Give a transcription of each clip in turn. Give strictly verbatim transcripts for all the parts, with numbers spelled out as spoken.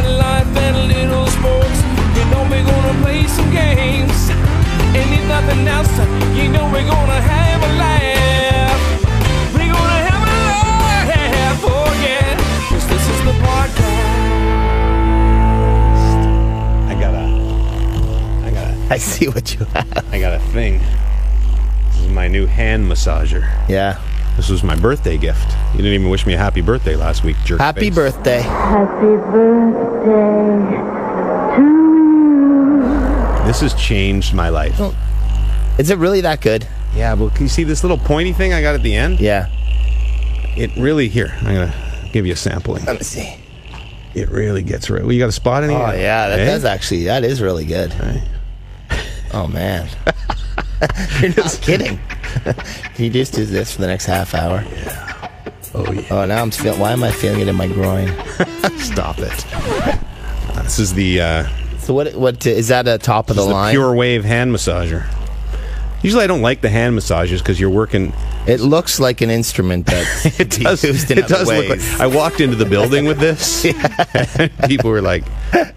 life and little sports. You know we're gonna play some games. And if nothing else, you know we're gonna have a laugh. We're gonna have a laugh, oh yeah. 'Cause this is the podcast. I got a, I got a, I see what you have. I got a thing. This is my new hand massager. Yeah. This was my birthday gift. You didn't even wish me a happy birthday last week, jerk Happy face. birthday. Happy birthday to you. This has changed my life. Oh. Is it really that good? Yeah, but can you see this little pointy thing I got at the end? Yeah. It really, here, I'm going to give you a sampling. Let me see. It really gets right. Well, you got a spot in here? Oh, yeah. That Eh? does actually, that is really good. Right. Oh, man. You're not kidding. Can you just do this for the next half hour? Yeah. Oh, yeah. Oh, now I'm feeling, why am I feeling it in my groin? Stop it. Uh, this is the, uh, So what, what, is that a top of this the is line? the Pure Wave hand massager. Usually I don't like the hand massages because you're working... It looks like an instrument that It does, used in it other does look ways. like... I walked into the building with this, and people were like...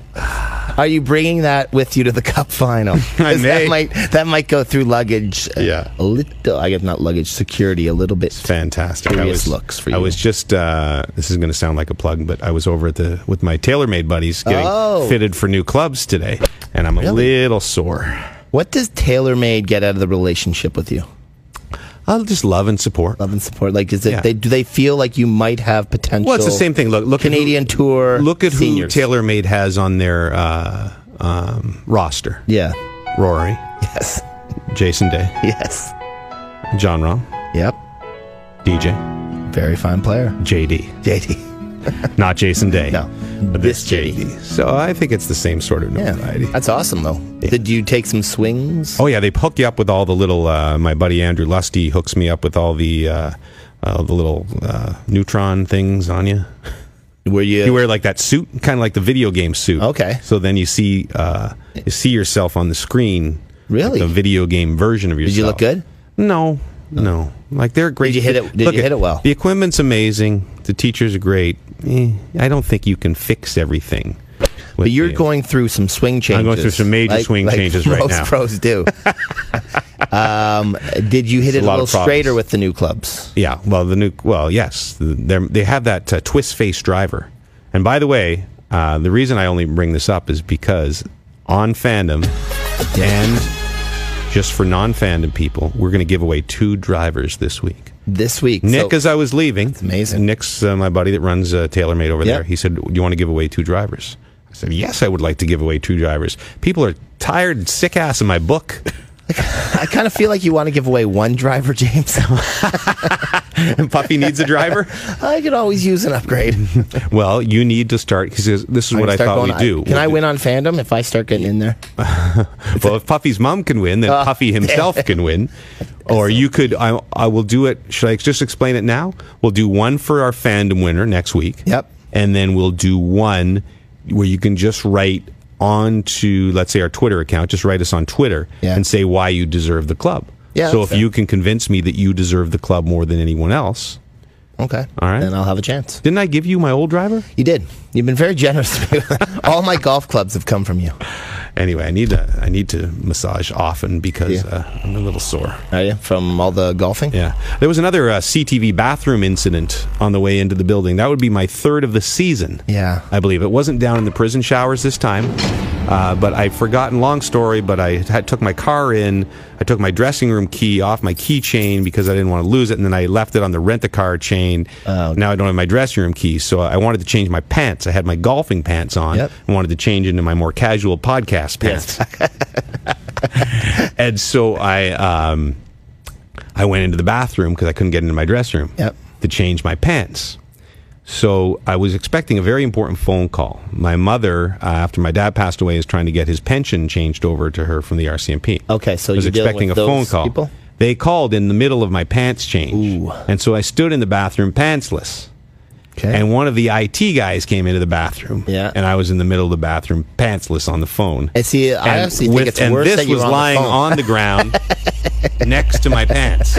Are you bringing that with you to the Cup final? I 'Cause may. That might, that might go through luggage. uh, Yeah. A little, I guess not luggage, security a little bit. Fantastic. I Curious was, looks for I you. was just, uh, this is going to sound like a plug, but I was over at the with my TaylorMade buddies getting Oh. fitted for new clubs today, and I'm a Really? little sore. What does TaylorMade get out of the relationship with you? I'll just love and support. Love and support. Like, is it? Yeah. They, do they feel like you might have potential? Well, it's the same thing. Look, look Canadian at who, Tour. Look at seniors. who TaylorMade has on their uh, um, roster: Yeah. Rory, Yes. Jason Day, Yes. John Rahm, Yep. D J, Very fine player. J D. J D. Not Jason Day. No. But This this J J D. D. So I think it's the same sort of Yeah. notoriety. That's awesome, though. Did you take some swings? Oh yeah, they hook you up with all the little. Uh, my buddy Andrew Lusty hooks me up with all the uh, uh, the little uh, neutron things on you. Were you? You wear like that suit, kind of like the video game suit. Okay. So then you see uh, you see yourself on the screen. Really? Like the video game version of yourself. Did you look good? No, no. Like they're great. Did you hit it- did Look, you hit it well? The equipment's amazing. The teachers are great. Eh, I don't think you can fix everything. But you're going through some swing changes. I'm going through some major like- swing like changes right most now. pros do. um, did you hit It's it a a lot little of problems. straighter with the new clubs? Yeah, well, the new, well, yes, they're, they have that uh, twist face driver. And by the way, uh, the reason I only bring this up is because on Fandom and just for non-Fandom people, we're going to give away two drivers this week. This week, Nick, so, as I was leaving, amazing. Nick's uh, my buddy that runs uh, TaylorMade over Yep. there. He said, "Do you want to give away two drivers?" I said, "Yes, I would like to give away two drivers." People are tired and sick ass of my book. I kind of feel like you want to give away one driver, James. And Puffy needs a driver. I could always use an upgrade. Well, you need to start because this is I what can I start thought going- we do. Can I win on Fandom if I start getting in there? Well, if Puffy's mom can win, then Oh, Puffy himself can win. Or you could, I, I will do it. Should I just explain it now? We'll do one for our Fandom winner next week. Yep. And then we'll do one where you can just write on to, let's say, our Twitter account. Just write us on Twitter Yeah. and say why you deserve the club. Yeah, So that's if fair. you can convince me that you deserve the club more than anyone else. Okay. All right. Then I'll have a chance. Didn't I give you my old driver? You did. You've been very generous to me. All my golf clubs have come from you. Anyway, I need to, I need to massage often because Yeah. uh, I'm a little sore. Are you? From all the golfing? Yeah. There was another uh, C T V bathroom incident on the way into the building. That would be my third of the season. Yeah. I believe. It wasn't down in the prison showers this time, uh, but I've forgotten, long story, but I had, took my car in. I took my dressing room key off my keychain because I didn't want to lose it, and then I left it on the rent-a-car chain. Oh, okay. Now I don't have my dressing room key, so I wanted to change my pants. I had my golfing pants on. Yep. I wanted to change into my more casual podcast pants. And so I um, I went into the bathroom because I couldn't get into my dressing room Yep. to change my pants. So I was expecting a very important phone call. My mother, uh, after my dad passed away, is trying to get his pension changed over to her from the R C M P. Okay, so I was you're dealing expecting with a phone those call. people? They called in the middle of my pants change. Ooh. And so I stood in the bathroom pantsless. Okay. And one of the I T guys came into the bathroom. Yeah. And I was in the middle of the bathroom pantsless on the phone. And see, I And honestly with- think it's and worse this that you're was on lying the phone. on the ground next to my pants.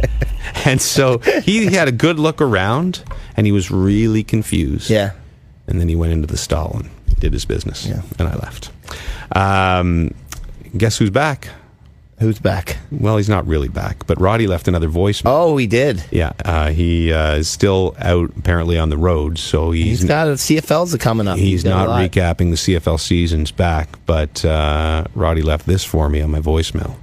And so he had a good look around, and he was really confused. Yeah. And then he went into the stall and did his business. Yeah. And I left. Um, guess who's back? Who's back? Well, he's not really back, but Roddy left another voicemail. Oh, he did. Yeah, uh, he uh, is still out apparently on the road, so he's, He's got C F Ls coming up. he's got a not lot. recapping the C F L seasons back. But uh, Roddy left this for me on my voicemail.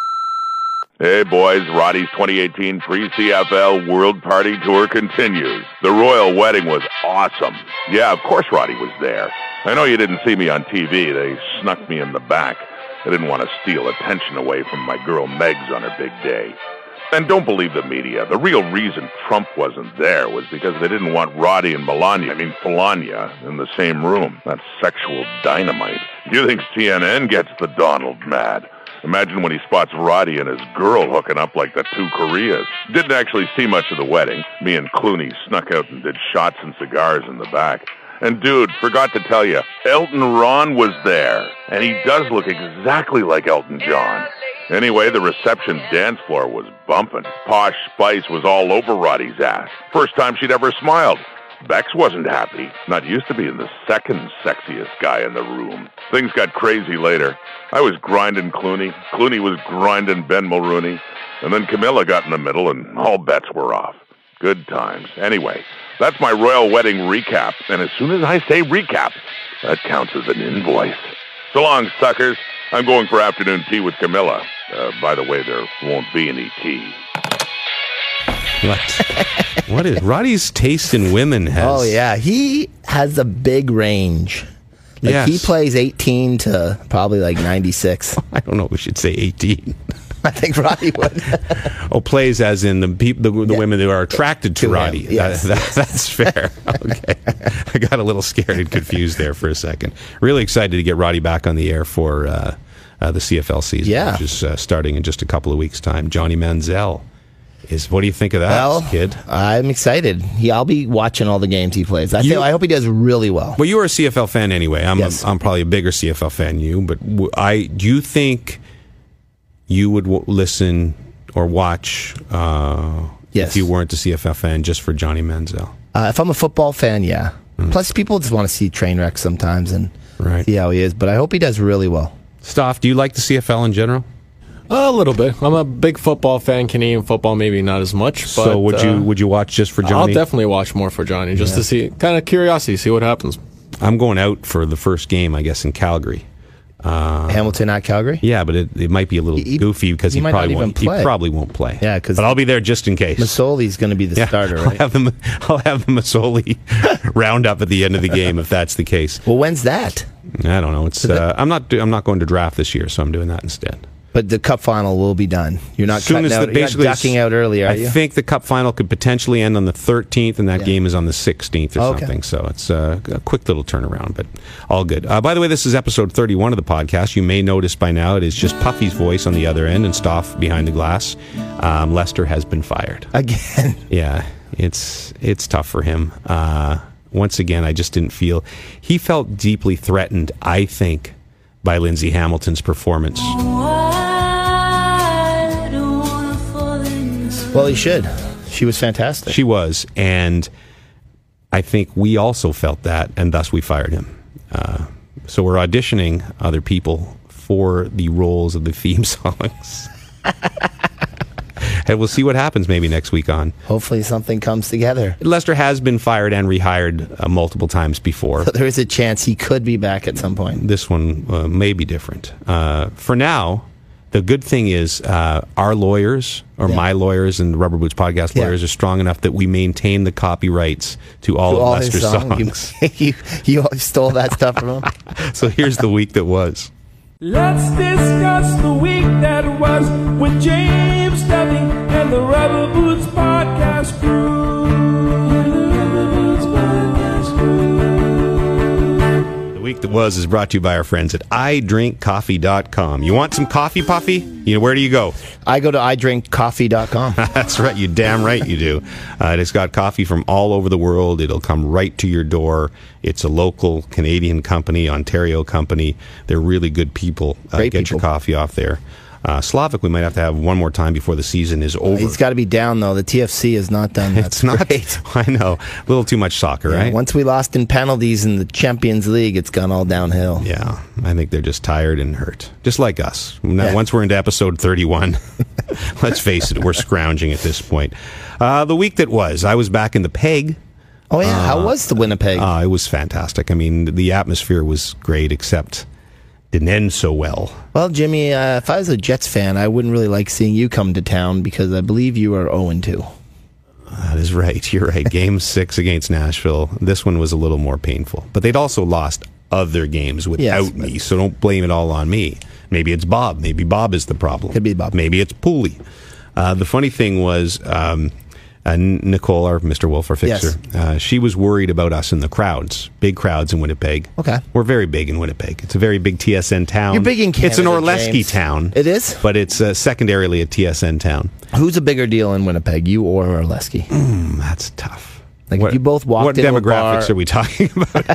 Hey boys, Roddy's twenty eighteen pre-C F L World Party Tour continues. The royal wedding was awesome. Yeah, of course Roddy was there. I know you didn't see me on T V. They snuck me in the back. I didn't want to steal attention away from my girl Megs on her big day. And don't believe the media. The real reason Trump wasn't there was because they didn't want Roddy and Melania, I mean Melania, in the same room. That's sexual dynamite. You think C N N gets the Donald mad? Imagine when he spots Roddy and his girl hooking up like the two Koreas. Didn't actually see much of the wedding. Me and Clooney snuck out and did shots and cigars in the back. And dude, forgot to tell you, Elton Ron was there. And he does look exactly like Elton John. Anyway, the reception dance floor was bumping. Posh Spice was all over Roddy's ass. First time she'd ever smiled. Bex wasn't happy. Not used to being the second sexiest guy in the room. Things got crazy later. I was grinding Clooney. Clooney was grinding Ben Mulrooney. And then Camilla got in the middle and all bets were off. Good times. Anyway, that's my royal wedding recap. And as soon as I say recap, that counts as an invoice. So long, suckers. I'm going for afternoon tea with Camilla. Uh, by the way, there won't be any tea. What? What is Roddy's taste in women has? Oh, yeah. He has a big range. Like, Yes. he plays eighteen to probably like ninety-six. I don't know if we should say eighteen. I think Roddy would. Oh, plays as in the peop, the, the Yeah. women who are attracted to, To him, Roddy. yes. That, that, that's fair. Okay. I got a little scared and confused there for a second. Really excited to get Roddy back on the air for uh, uh, the C F L season, Yeah. which is uh, starting in just a couple of weeks' time. Johnny Manziel is. What do you think of that, Well, kid? I'm excited. He, I'll be watching all the games he plays. I, You- feel, I hope he does really well. Well, you are a C F L fan anyway. I'm Yes. a, I'm probably a bigger C F L fan than you, but w- I do you think you would w- listen or watch uh, Yes. if you weren't a C F L fan just for Johnny Manziel? Uh, if I'm a football fan, yeah. Plus, people just want to see train wrecks sometimes and Right. see how he is. But I hope he does really well. Stoff, do you like the C F L in general? A little bit. I'm a big football fan. Canadian football, maybe not as much. But, so would you uh, would you watch just for I'll Johnny? definitely watch more for Johnny, just to see, kind of curiosity, see what happens. I'm going out for the first game, I guess, in Calgary. Hamilton at Calgary? Yeah, but it, it might be a little He- goofy because he he, might probably not even won't. He play. probably won't play. Yeah, 'cause- but I'll be there just in case. Masoli's going to be the Yeah, starter, I'll right? have the I'll have the Masoli round up at the end of the game if that's the case. Well, when's that? I don't know. It's uh, I'm not do- I'm not going to draft this year, so I'm doing that instead. But the cup final will be done. You're not As soon cutting as out, the, you're not basically ducking out early, are I you? think the cup final could potentially end on the thirteenth, and that Yeah. game is on the sixteenth or Okay. something. So it's uh, a quick little turnaround, but all good. Uh, by the way, this is episode thirty-one of the podcast. You may notice by now it is just Puffy's voice on the other end and Stoff behind the glass. Um, Lester has been fired. Again. Yeah, it's it's tough for him. Uh, once again, I just didn't feel he felt deeply threatened. I think by Lindsay Hamilton's performance. Well, he should. She was fantastic. She was, and I think we also felt that, and thus we fired him. Uh, so we're auditioning other people for the roles of the theme songs. And we'll see what happens maybe next week on. Hopefully something comes together. Lester has been fired and rehired uh, multiple times before. There is a chance he could be back at some point. This one uh, may be different. Uh, for now, the good thing is uh, our lawyers, or Yeah. my lawyers and the Rubber Boots podcast Yeah. lawyers, are strong enough that we maintain the copyrights to all To of all his Lester's songs. songs. You, you, you stole that stuff from him? So here's the week that was. Let's discuss the week that was with James Duffy and the Rubber Boots Podcast Crew. The Rubber Boots Podcast Crew. The week that was is brought to you by our friends at i drink coffee dot com. You want some coffee, Puffy? You know, where do you go? I go to i drink coffee dot com. That's right. You damn right you do. Uh, it's got coffee from all over the world. It'll come right to your door. It's a local Canadian company, Ontario company. They're really good people. Uh, Great get your people. coffee off there. Uh, Slavic, we might have to have one more time before the season is over. He's got to be down, though. The T F C has not done that. It's not. Great. I know. A little too much soccer, Yeah, right? once we lost in penalties in the Champions League, it's gone all downhill. Yeah, I think they're just tired and hurt, just like us. Now, Yeah. Once we're into episode thirty-one, let's face it, we're scrounging at this point. Uh, the week that was, I was back in the Peg. Oh, yeah. How was the Winnipeg? Uh, it was fantastic. I mean, the atmosphere was great, except didn't end so well. Well, Jimmy, uh, if I was a Jets fan, I wouldn't really like seeing you come to town because I believe you are oh and two. That is right. You're right. Game six against Nashville. This one was a little more painful. But they'd also lost other games without Yes, me, so don't blame it all on me. Maybe it's Bob. Maybe Bob is the problem. Could be Bob. Maybe it's Pooley. Uh, the funny thing was, um, uh, Nicole, our Mister Wolf, our fixer, Yes. uh, she was worried about us in the crowds. Big crowds in Winnipeg. Okay. We're very big in Winnipeg. It's a very big T S N town. You're big in It's an Canada, Orlesky James. town. It is? But it's uh, secondarily a T S N town. Who's a bigger deal in Winnipeg, you or Orlesky? Mm, that's tough. Like, if you both walked What into a demographics bar- are we talking about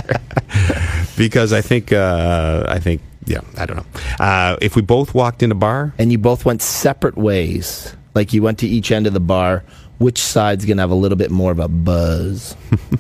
here? Because I think, uh, I think, yeah, I don't know. Uh, if we both walked in a bar, And you both went separate ways, like you went to each end of the bar, which side's going to have a little bit more of a buzz?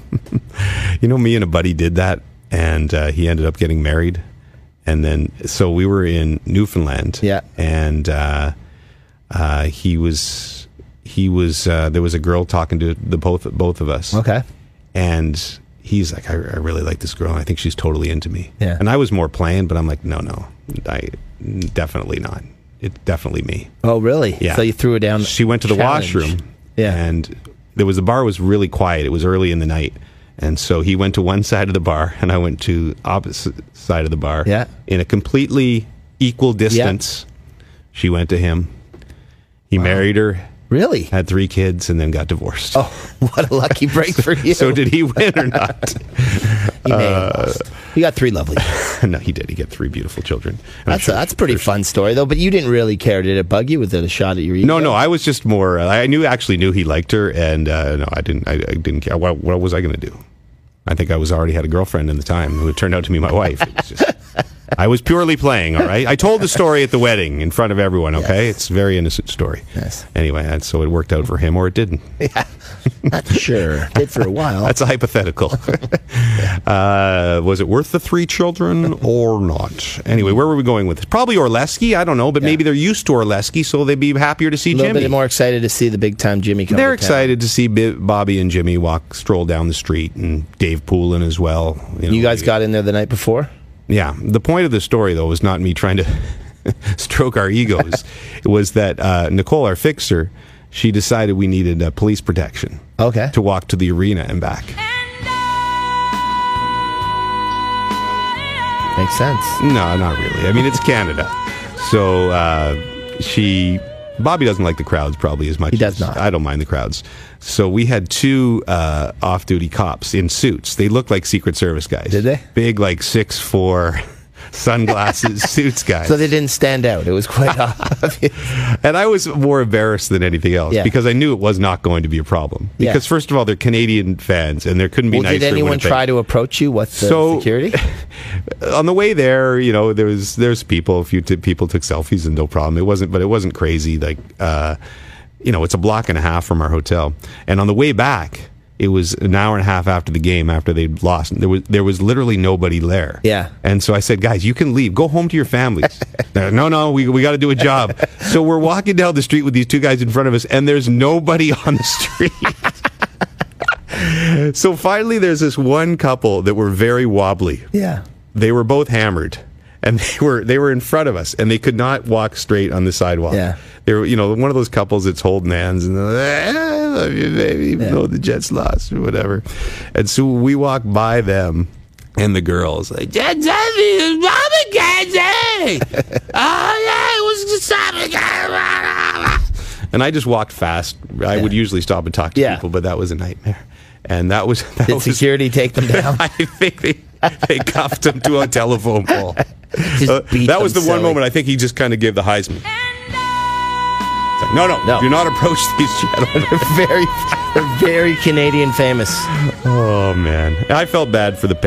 you know, me and a buddy did that, and uh, he ended up getting married. And then, so we were in Newfoundland, Yeah. and uh, uh, he was, he was, uh, there was a girl talking to the both both of us. Okay. And he's like, I, I really like this girl, and I think she's totally into me. Yeah. And I was more playing, but I'm like, no, no, I definitely not. It's definitely me. Oh, really? Yeah. So you threw her down. She went to the challenge. washroom. Yeah. And there was the bar was really quiet. It was early in the night. And so he went to one side of the bar, and I went to opposite side of the bar. Yeah. In a completely equal distance. She went to him. He married her, Really? had three kids, and then got divorced. Oh, what a lucky break for you. So did he win or not? He may have lost. You got three lovely kids. No, he did. He got three beautiful children. And I'm That's sure- a, that's a pretty fun story, though. But you didn't really care. Did it bug you? Was it a shot at your ego? No, no. I was just more. Uh, I knew actually knew he liked her, and uh, no, I didn't. I, I didn't care. What, what was I going to do? I think I was already had a girlfriend in the time who had turned out to be my wife. It was just, I was purely playing. All right. I told the story at the wedding in front of everyone. Okay, Yes. it's a very innocent story. Yes. Anyway, and so it worked out for him, or it didn't. Not sure. Did for a while. That's a hypothetical. uh, was it worth the three children or not? Anyway, where were we going with this? Probably Orlesky. I don't know, but Yeah. maybe they're used to Orlesky, so they'd be happier to see a little Jimmy. bit more excited to see the big time Jimmy come They're to town. excited to see B- Bobby and Jimmy walk, stroll down the street, and Dave Poulin as well. know, You guys got in there the night before? Yeah. The point of the story, though, was not me trying to stroke our egos. It was that uh, Nicole, our fixer, she decided we needed uh, police protection Okay. to walk to the arena and back. Makes sense. No, not really. I mean, it's Canada. So uh, she, Bobby doesn't like the crowds probably as much. He does as not. I don't mind the crowds. So we had two uh, off-duty cops in suits. They looked like Secret Service guys. Did they? Big, like six foot four, sunglasses, suits guys. So they didn't stand out. It was quite obvious. And I was more embarrassed than anything else Yeah. because I knew it was not going to be a problem. Yeah. Because first of all, they're Canadian fans, and there couldn't be Well, nicer did in anyone Winnipeg. try to approach you? What's the So- security? On the way there, you know, there was there's people. A few t- people took selfies and no problem. It wasn't, but it wasn't crazy. Like, uh, you know, it's a block and a half from our hotel. And on the way back, it was an hour and a half after the game, after they'd lost. There was there was literally nobody there. Yeah. And so I said, guys, you can leave. Go home to your families. They're like, no, no, we we got to do a job. So we're walking down the street with these two guys in front of us, and there's nobody on the street. So finally, there's this one couple that were very wobbly. Yeah. They were both hammered, and they were they were in front of us, and they could not walk straight on the sidewalk. Yeah. They were, you know, one of those couples that's holding hands and they're like, I love you, baby, even Yeah. though the Jets lost or whatever. And so we walk by them, and the girls like, Jets, Mama Gansey! Oh yeah, it was just something. And I just walked fast. I would usually stop and talk to Yeah. people, but that was a nightmare. And that was that Did was, security take them down? I think they they cuffed him to a telephone pole. Just Uh, beat that was the them one silly. moment I think he just kind of gave the Heisman. It's like, no, no, No. do not approach these gentlemen. very, they're very Canadian famous. Oh man, I felt bad for the peg.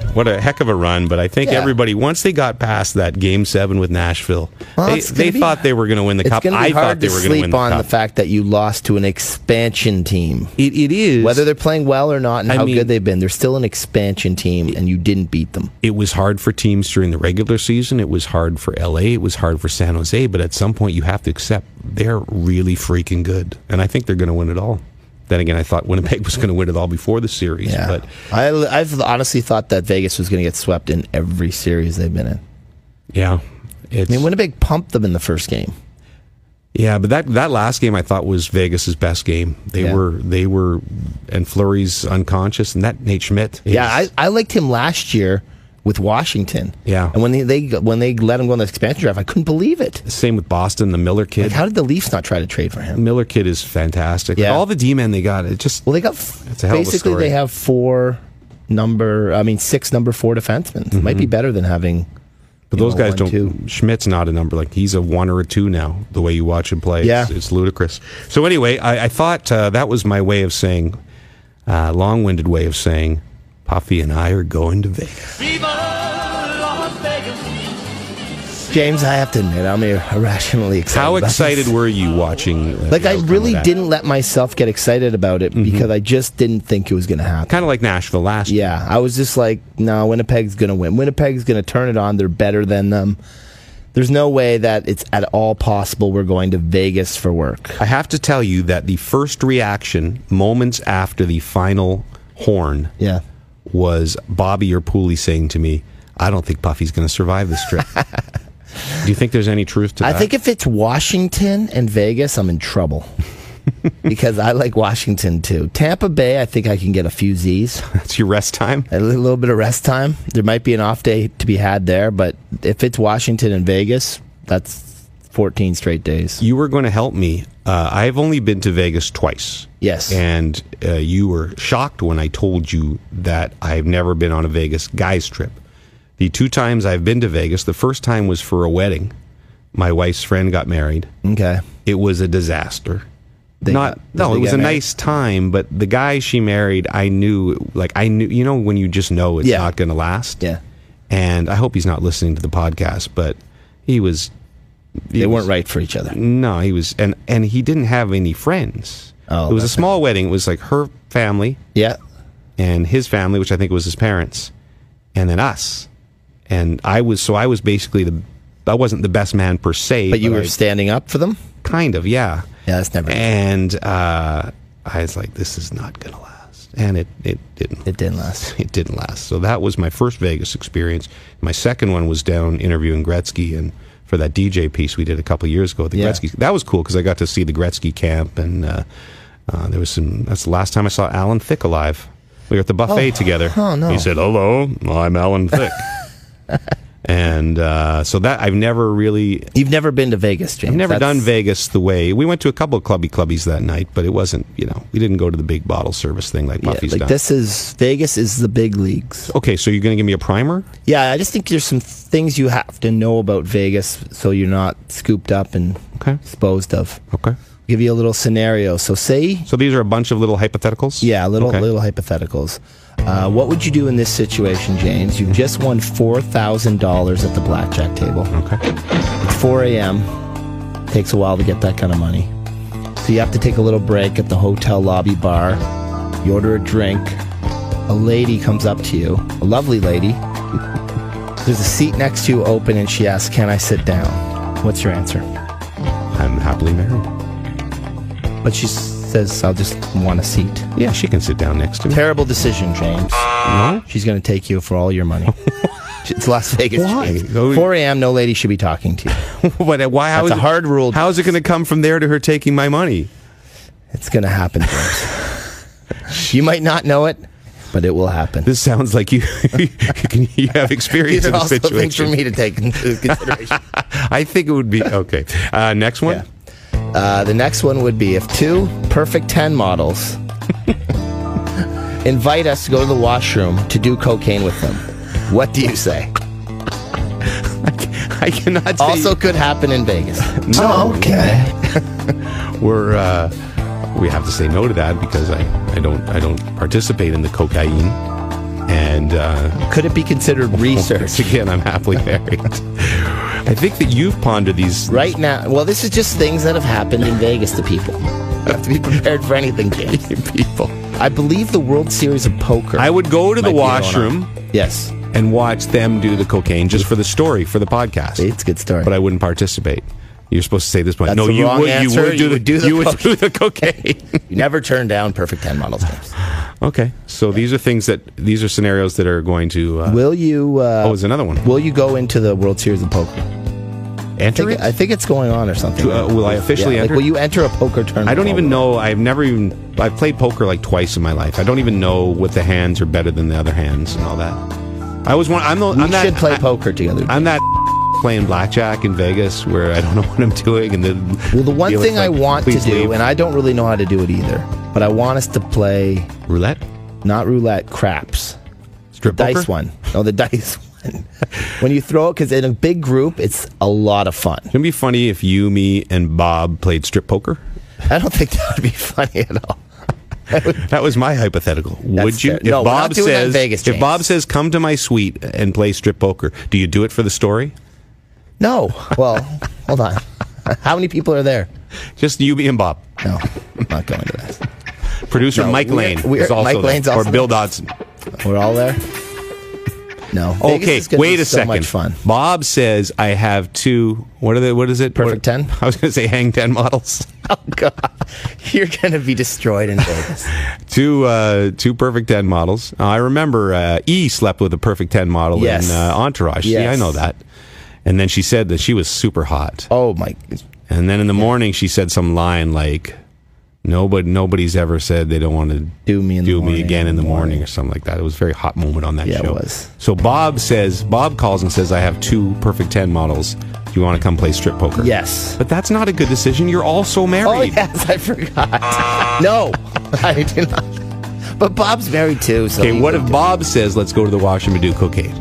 what a heck of a run. But I think Yeah. everybody, once they got past that game seven with Nashville, Well, they, it's gonna they be- thought they were going to win the It's cup. going to be I hard thought they to were going to win sleep the on cup. the fact that you lost to an expansion team. It, it is. Whether they're playing well or not and I how mean- good they've been, they're still an expansion team, and you didn't beat them. It was hard for teams during the regular season. It was hard for L A. It was hard for San Jose. But at some point, you have to accept they're really freaking good. And I think they're going to win it all. Then again, I thought Winnipeg was going to win it all before the series. Yeah, But I, I've honestly thought that Vegas was going to get swept in every series they've been in. yeah, it's, I mean, Winnipeg pumped them in the first game. yeah. But that, that last game I thought was Vegas's best game. They Yeah. were they were, and Fleury's unconscious, and that Nate Schmidt. Is, Yeah, I, I liked him last year with Washington. Yeah. and when they, they when they let him go on the expansion draft, I couldn't believe it. Same with Boston, the Miller kid. Like, how did the Leafs not try to trade for him? Miller kid is fantastic. Yeah. All the D-men they got, it just Well, they got It's a hell of a basically story. they have four number. I mean, six number four defensemen. It might be better than having. But you those know, guys one, don't. two. Schmidt's not a number. Like, he's a one or a two now. The way you watch him play, Yeah. it's, it's ludicrous. So anyway, I, I thought uh, that was my way of saying, uh, long-winded way of saying, Puffy and I are going to Vegas. James, I have to admit, I'm irrationally excited. How about excited this. were you watching? Uh, Like, the I outcome really of that? didn't let myself get excited about it because I just didn't think it was going to happen. Kind of like Nashville last year. Yeah, I was just like, no, Winnipeg's going to win. Winnipeg's going to turn it on. They're better than them. There's no way that it's at all possible we're going to Vegas for work. I have to tell you that the first reaction, moments after the final horn, Yeah. was Bobby or Pooley saying to me, I don't think Puffy's going to survive this trip. Do you think there's any truth to I that? think if it's Washington and Vegas, I'm in trouble. Because I like Washington too. Tampa Bay, I think I can get a few Z's. That's your rest time? A li- little bit of rest time. There might be an off day to be had there, but if it's Washington and Vegas, that's fourteen straight days. You were going to help me. Uh, I've only been to Vegas twice. Yes. And uh, you were shocked when I told you that I've never been on a Vegas guys trip. The two times I've been to Vegas, the first time was for a wedding. My wife's friend got married. Okay. It was a disaster. They Not got- no, did it they was get a married? nice time, but the guy she married, I knew, like I knew, you know, when you just know it's Yeah. not going to last. Yeah. And I hope he's not listening to the podcast, but he was. he They was- weren't right for each other. No, he was, and and he didn't have any friends. Oh, it was a that's small wedding. It was like her family Yeah. and his family, which I think was his parents, and then us. And I was so I was basically the. I wasn't the best man per se, But you were I- standing up for them? kind of, yeah. Yeah, that's never. And uh, I was like, this is not going to last. And it, it didn't. It didn't last. It didn't last. So that was my first Vegas experience. My second one was down interviewing Gretzky and for that D J piece we did a couple of years ago at the Yeah. Gretzky. That was cool because I got to see the Gretzky camp and uh, uh, there was some. That's the last time I saw Alan Thicke alive. We were at the buffet Oh. together. Oh, no. He said, "Hello, I'm Alan Thicke." And uh, so that I've never really You've never been to Vegas, James. I've never That's- done Vegas the way we went to a couple of clubby clubbies that night, but it wasn't. You know, we didn't go to the big bottle service thing like Yeah, Puffy's like done. this is Vegas is the big leagues. Okay, so you're going to give me a primer? Yeah, I just think there's some things you have to know about Vegas so you're not scooped up and Okay. disposed of. Okay. Give you a little scenario. So say, So these are a bunch of little hypotheticals? yeah, little Okay. little hypotheticals. Uh, what would you do in this situation, James? You've just won four thousand dollars at the blackjack table. Okay. It's four a.m. Takes a while to get that kind of money. So you have to take a little break at the hotel lobby bar. You order a drink. A lady comes up to you, a lovely lady. There's a seat next to you open, and she asks, "Can I sit down?" What's your answer? I'm happily married. But she says, "I'll just want a seat." Yeah, she can sit down next to me. Terrible decision, James. No? She's going to take you for all your money. It's Las Vegas. Why? James. Oh, four a.m., no lady should be talking to you. But uh, why? How That's is a it- hard rule. How is it going to come from there to her taking my money? It's going to happen, James. You might not know it, but it will happen. This sounds like you you, can, you have experience These are in the also things for situation. me to take into consideration. I think it would be okay. Uh, next one. Yeah. Uh, the next one would be if two perfect ten models invite us to go to the washroom to do cocaine with them. What do you say? I cannot say Also could happen in Vegas. no. Okay. We're uh, we have to say no to that because I, I don't I don't participate in the cocaine. And uh, Could it be considered research? again, I'm happily married. I think that you've pondered these Right now, well, this is just things that have happened in Vegas to people. You have to be prepared for anything, James. people. I believe the World Series of Poker. I would go to the might be going on. washroom Yes. and watch them do the cocaine just for the story, for the podcast. It's a good story. But I wouldn't participate. You're supposed to say this point. That's No, the you wrong would. answer. You would do You the. would do the you would cocaine. do the cocaine. You never turn down Perfect ten models, James. Okay, so these are things that these are scenarios that are going to. Uh, Will you... Uh, oh, there's another one. Will you go into the World Series of Poker? I Enter think, it? I think it's going on or something. Uh, will I officially yeah, enter? Like, will you enter a poker tournament? I don't even all know. I've never even. I've played poker like twice in my life. I don't even know what the hands are better than the other hands and all that. I was one. I'm the. We I'm that, should play I, poker together. I'm that playing blackjack in Vegas where I don't know what I'm doing, and then. Well, the one feel thing it's I like, want to please do, leave. and I don't really know how to do it either, but I want us to play roulette, not roulette, craps. strip The poker? dice one. No, the dice one. When you throw it, because in a big group, it's a lot of fun. It'd be funny if you, me, and Bob played strip poker. I don't think that would be funny at all. That was my hypothetical. Would you? fair. No, we're not doing that in says, Vegas, if James. Bob says, "Come to my suite and play strip poker," do you do it for the story? No. Well, hold on. How many people are there? Just you, me, and Bob. No, I'm not going to that. Producer No, Mike we're- Lane we're- is also Mike there. Lane's also or Bill there. Dodson. We're all there? No. Vegas Okay, is gonna wait be a so second. much fun. Bob says I have two. What are they? What is it? Perfect What- ten? I was going to say hang ten models. Oh, God. You're going to be destroyed in Vegas. two uh, two perfect ten models. Uh, I remember uh, E slept with a perfect ten model Yes. in uh, Entourage. See, Yes. I know that. And then she said that she was super hot. Oh, my. And then in the morning she said some line like, "Nobody, nobody's ever said they don't want to Do me in the do me morning, again in the morning. morning. or something like that." It was a very hot moment on that Yeah, it show. was. So Bob says, Bob calls and says, "I have two perfect ten models. Do you want to come play strip poker?" Yes. But that's not a good decision. You're also married. Oh, yes, I forgot. No, I did not. But Bob's married too. So Okay, he what would if do- Bob says, "Let's go to the washroom and do cocaine"?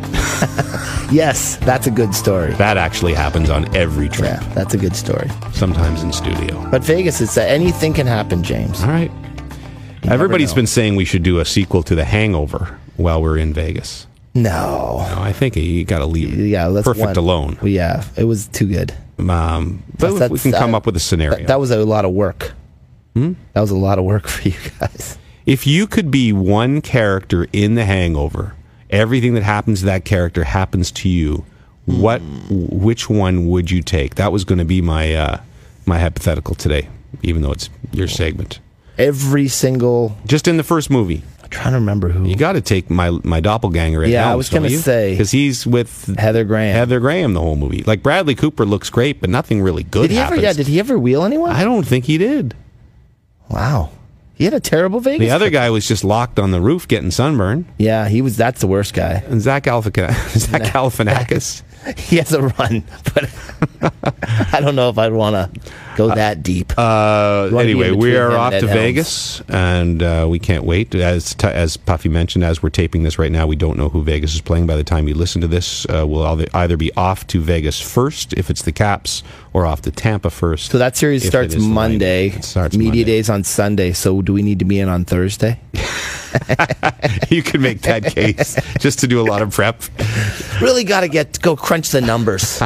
Yes, that's a good story. That actually happens on every trip, Yeah, that's a good story. sometimes in studio. But Vegas, it's uh, anything can happen, James. All right. never Everybody's know. been saying we should do a sequel to The Hangover while we're in Vegas. No. No, I think you got to leave Yeah, let's Perfect one. alone. Well, yeah, it was too good. Um, but That's- we can that's- come up with a scenario. That, that was a lot of work. Hmm? That was a lot of work for you guys. If you could be one character in The Hangover, everything that happens to that character happens to you. What, which one would you take? That was going to be my uh, my hypothetical today, even though it's your segment. Every single. Just in the first movie, I'm trying to remember who. you got to take my my doppelganger. Ed Yeah, I Helms, was gonna don't you? say- because he's with Heather Graham. Heather Graham the whole movie. Like Bradley Cooper looks great, but nothing really good Did he ever? happens. Yeah. Did he ever wheel anyone? I don't think he did. Wow. He had a terrible Vegas. The other guy was just locked on the roof getting sunburn. Yeah, he was. That's the worst guy. And Zach Galifianakis. Zach Galifianakis. He has a run, but I don't know if I'd want to go that deep. Uh, wanna be anyway, in we between are him and off Ed to Helms. Vegas, and uh, we can't wait. As t- as Puffy mentioned, as we're taping this right now, we don't know who Vegas is playing. By the time you listen to this, uh, we'll either- either be off to Vegas first, if it's the Caps, or off to Tampa first. So that series if starts it is the Monday. Lightning. It starts Media Monday. days on Sunday. So do we need to be in on Thursday? You can make that case just to do a lot of prep. Really got to get go crunch the numbers.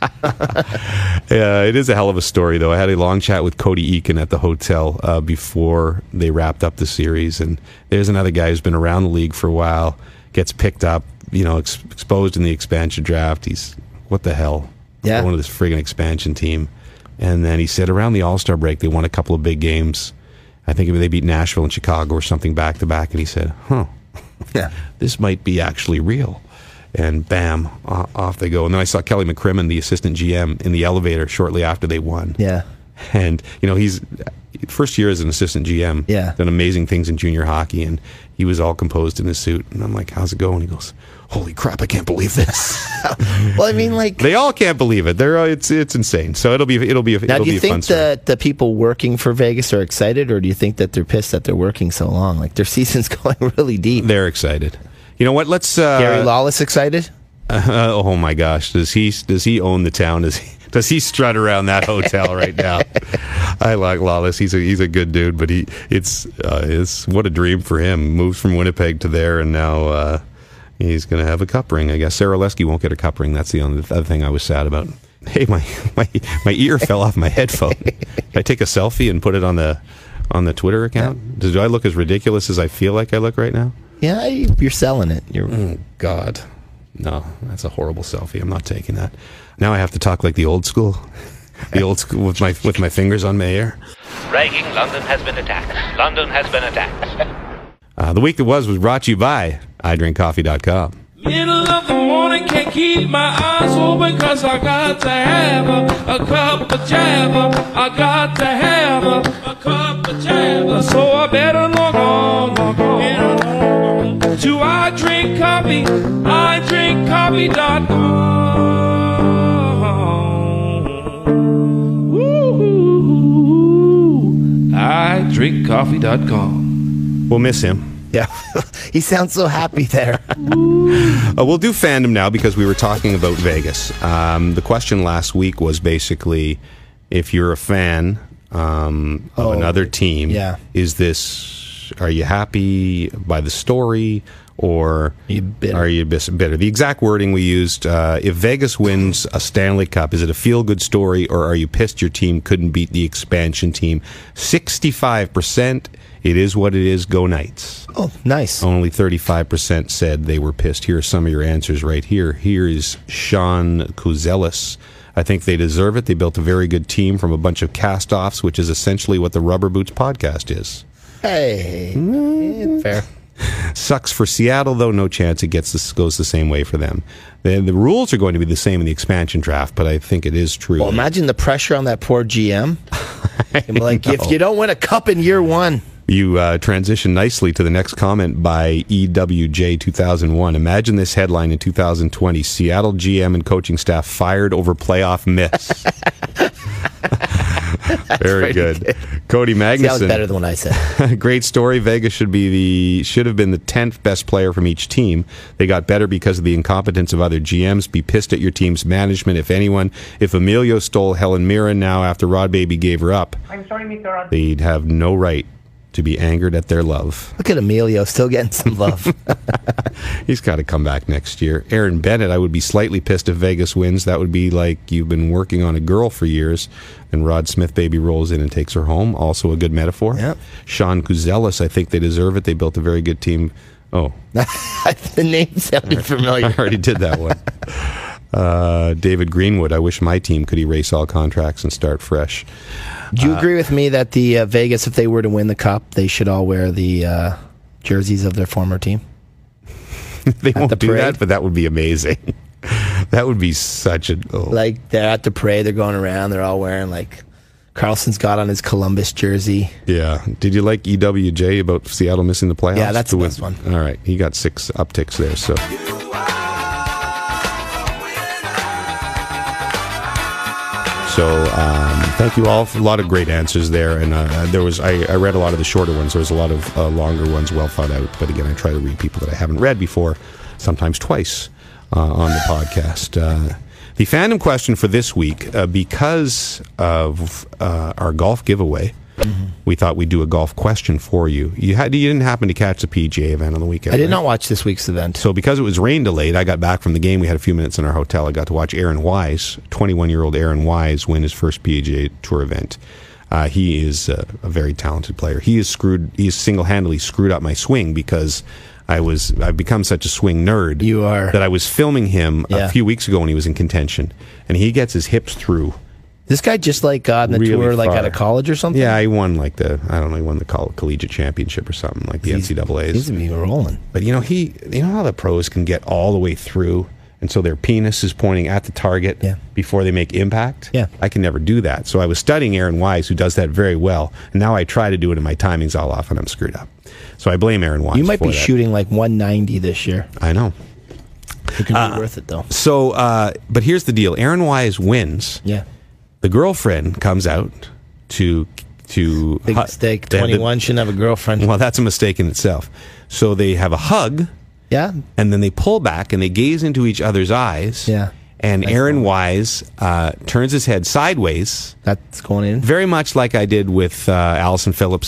Yeah, it is a hell of a story, though. I had a long chat with Cody Eakin at the hotel uh, before they wrapped up the series, and there's another guy who's been around the league for a while, gets picked up, you know, ex- exposed in the expansion draft. He's, what the hell? Yeah. Going to this friggin' expansion team. And then he said around the All-Star break, they won a couple of big games. I think they beat Nashville and Chicago or something back to back, and he said, huh, Yeah. this might be actually real. And bam, o- off they go. And then I saw Kelly McCrimmon, the assistant G M, in the elevator shortly after they won. Yeah. And, you know, he's first year as an assistant G M, Yeah. done amazing things in junior hockey, and he was all composed in his suit. And I'm like, how's it going? He goes, holy crap, I can't believe this. Well, I mean, like, They all can't believe it. They're uh, it's it's insane. So it'll be it'll be now it'll do be you a fun think story. that the people working for Vegas are excited, or do you think that they're pissed that they're working so long? Like their season's going really deep. They're excited. You know what? Let's uh, Gary Lawless excited? Uh, oh my gosh, does he does he own the town? Does he does he strut around that hotel right now? I like Lawless. He's a he's a good dude, but he it's uh, it's what a dream for him. Moves from Winnipeg to there, and now uh, He's going to have a cup ring, I guess. Sarah Lesky won't get a cup ring. That's the only other thing I was sad about. Hey, my my, my ear fell off my headphone. Did I take a selfie and put it on the on the Twitter account? Yeah. Do I look as ridiculous as I feel like I look right now? Yeah, you're selling it. You're oh, God. No, that's a horrible selfie. I'm not taking that. Now I have to talk like the old school. The old school with my with my fingers on my ear. Bragging, London has been attacked. London has been attacked. Uh, the week that was was brought to you by I drink coffee dot com. Middle of the morning, can't keep my eyes open, cause I got to have a, a cup of jabber. I got to have a, a cup of jabber. So I better log on, log on, to I drink coffee, I drink coffee dot com. Woo-hoo-hoo. I drink coffee dot com. We'll miss him. Yeah, he sounds so happy there. uh, we'll do fandom now because we were talking about Vegas. Um, the question last week was basically, if you're a fan um, of Oh, another team, yeah. is this, are you happy by the story, or You bitter. are you bis- bitter? The exact wording we used, uh, if Vegas wins a Stanley Cup, is it a feel-good story, or are you pissed your team couldn't beat the expansion team? sixty-five percent. It is what it is. Go Knights. Oh, nice. Only thirty-five percent said they were pissed. Here are some of your answers right here. Here is Sean Kuzelis. I think they deserve it. They built a very good team from a bunch of cast-offs, which is essentially what the Rubber Boots podcast is. Hey, yeah, fair. Sucks for Seattle, though. No chance it gets this, goes the same way for them. The, the rules are going to be the same in the expansion draft, but I think it is true. Well, imagine the pressure on that poor G M. Like, know. if you don't win a cup in year one. You uh, transition nicely to the next comment by E W J two thousand one. Imagine this headline in two thousand twenty. Seattle G M and coaching staff fired over playoff miss. Very good. good. Cody See, that was Magnuson. better than what I said. Great story. Vegas should be the should have been the tenth best player from each team. They got better because of the incompetence of other G Ms. Be pissed at your team's management, if anyone. If Emilio stole Helen Mirren now after Rod Baby gave her up, I'm sorry, Mister Rod. they'd have no right to be angered at their love. Look at Emilio still getting some love. He's got to come back next year. Aaron Bennett, I would be slightly pissed if Vegas wins. That would be like you've been working on a girl for years, and Rod Smith baby rolls in and takes her home. Also a good metaphor. Yep. Sean Kuzelis, I think they deserve it. They built a very good team. Oh. The name sounded familiar. I already did that one. Uh, David Greenwood, I wish my team could erase all contracts and start fresh. Do you agree with me that the uh, Vegas, if they were to win the cup, they should all wear the uh, jerseys of their former team? They won't the do parade? that, but that would be amazing. That would be such a... Oh. Like, they're at the parade, they're going around, they're all wearing, like, Carlson's got on his Columbus jersey. Yeah. Did you like E W J about Seattle missing the playoffs? Yeah, that's To the win- best one. All right. He got six upticks there, so... So um, thank you all for a lot of great answers there, and uh, there was I, I read a lot of the shorter ones. There was a lot of uh, longer ones, well thought out. But again, I try to read people that I haven't read before, sometimes twice uh, on the podcast. Uh, the fandom question for this week, uh, because of uh, our golf giveaway, mm-hmm. we thought we'd do a golf question for you. You had you didn't happen to catch the P G A event on the weekend? I did right? not watch this week's event. So because it was rain delayed, I got back from the game. We had a few minutes in our hotel. I got to watch Aaron Wise, twenty-one-year-old Aaron Wise, win his first P G A Tour event. Uh, he is a, a very talented player. He is screwed. He is single-handedly screwed up my swing because I was I've become such a swing nerd. You are. That I was filming him Yeah. a few weeks ago when he was in contention, and he gets his hips through. This guy just, like, got in the Really tour, like, far. out of college or something? Yeah, he won like the I don't know. He won the coll- collegiate championship or something like the He's- N C double A's. He's going to be rolling. But you know, he you know how the pros can get all the way through, and so their penis is pointing at the target Yeah. before they make impact. Yeah. I can never do that. So I was studying Aaron Wise, who does that very well, and now I try to do it, and my timing's all off, and I'm screwed up. So I blame Aaron Wise. You might for be that. shooting, like, one ninety this year. I know. It can be worth it, though. So, uh, but here's the deal: Aaron Wise wins. Yeah. The girlfriend comes out to to Big hu- mistake. they have the- twenty-one shouldn't have a girlfriend. Well, that's a mistake in itself. So they have a hug. Yeah. And then they pull back and they gaze into each other's eyes. Yeah. And Nice Aaron moment. Wise uh, turns his head sideways, That's going in. very much like I did with uh, Allison Phillips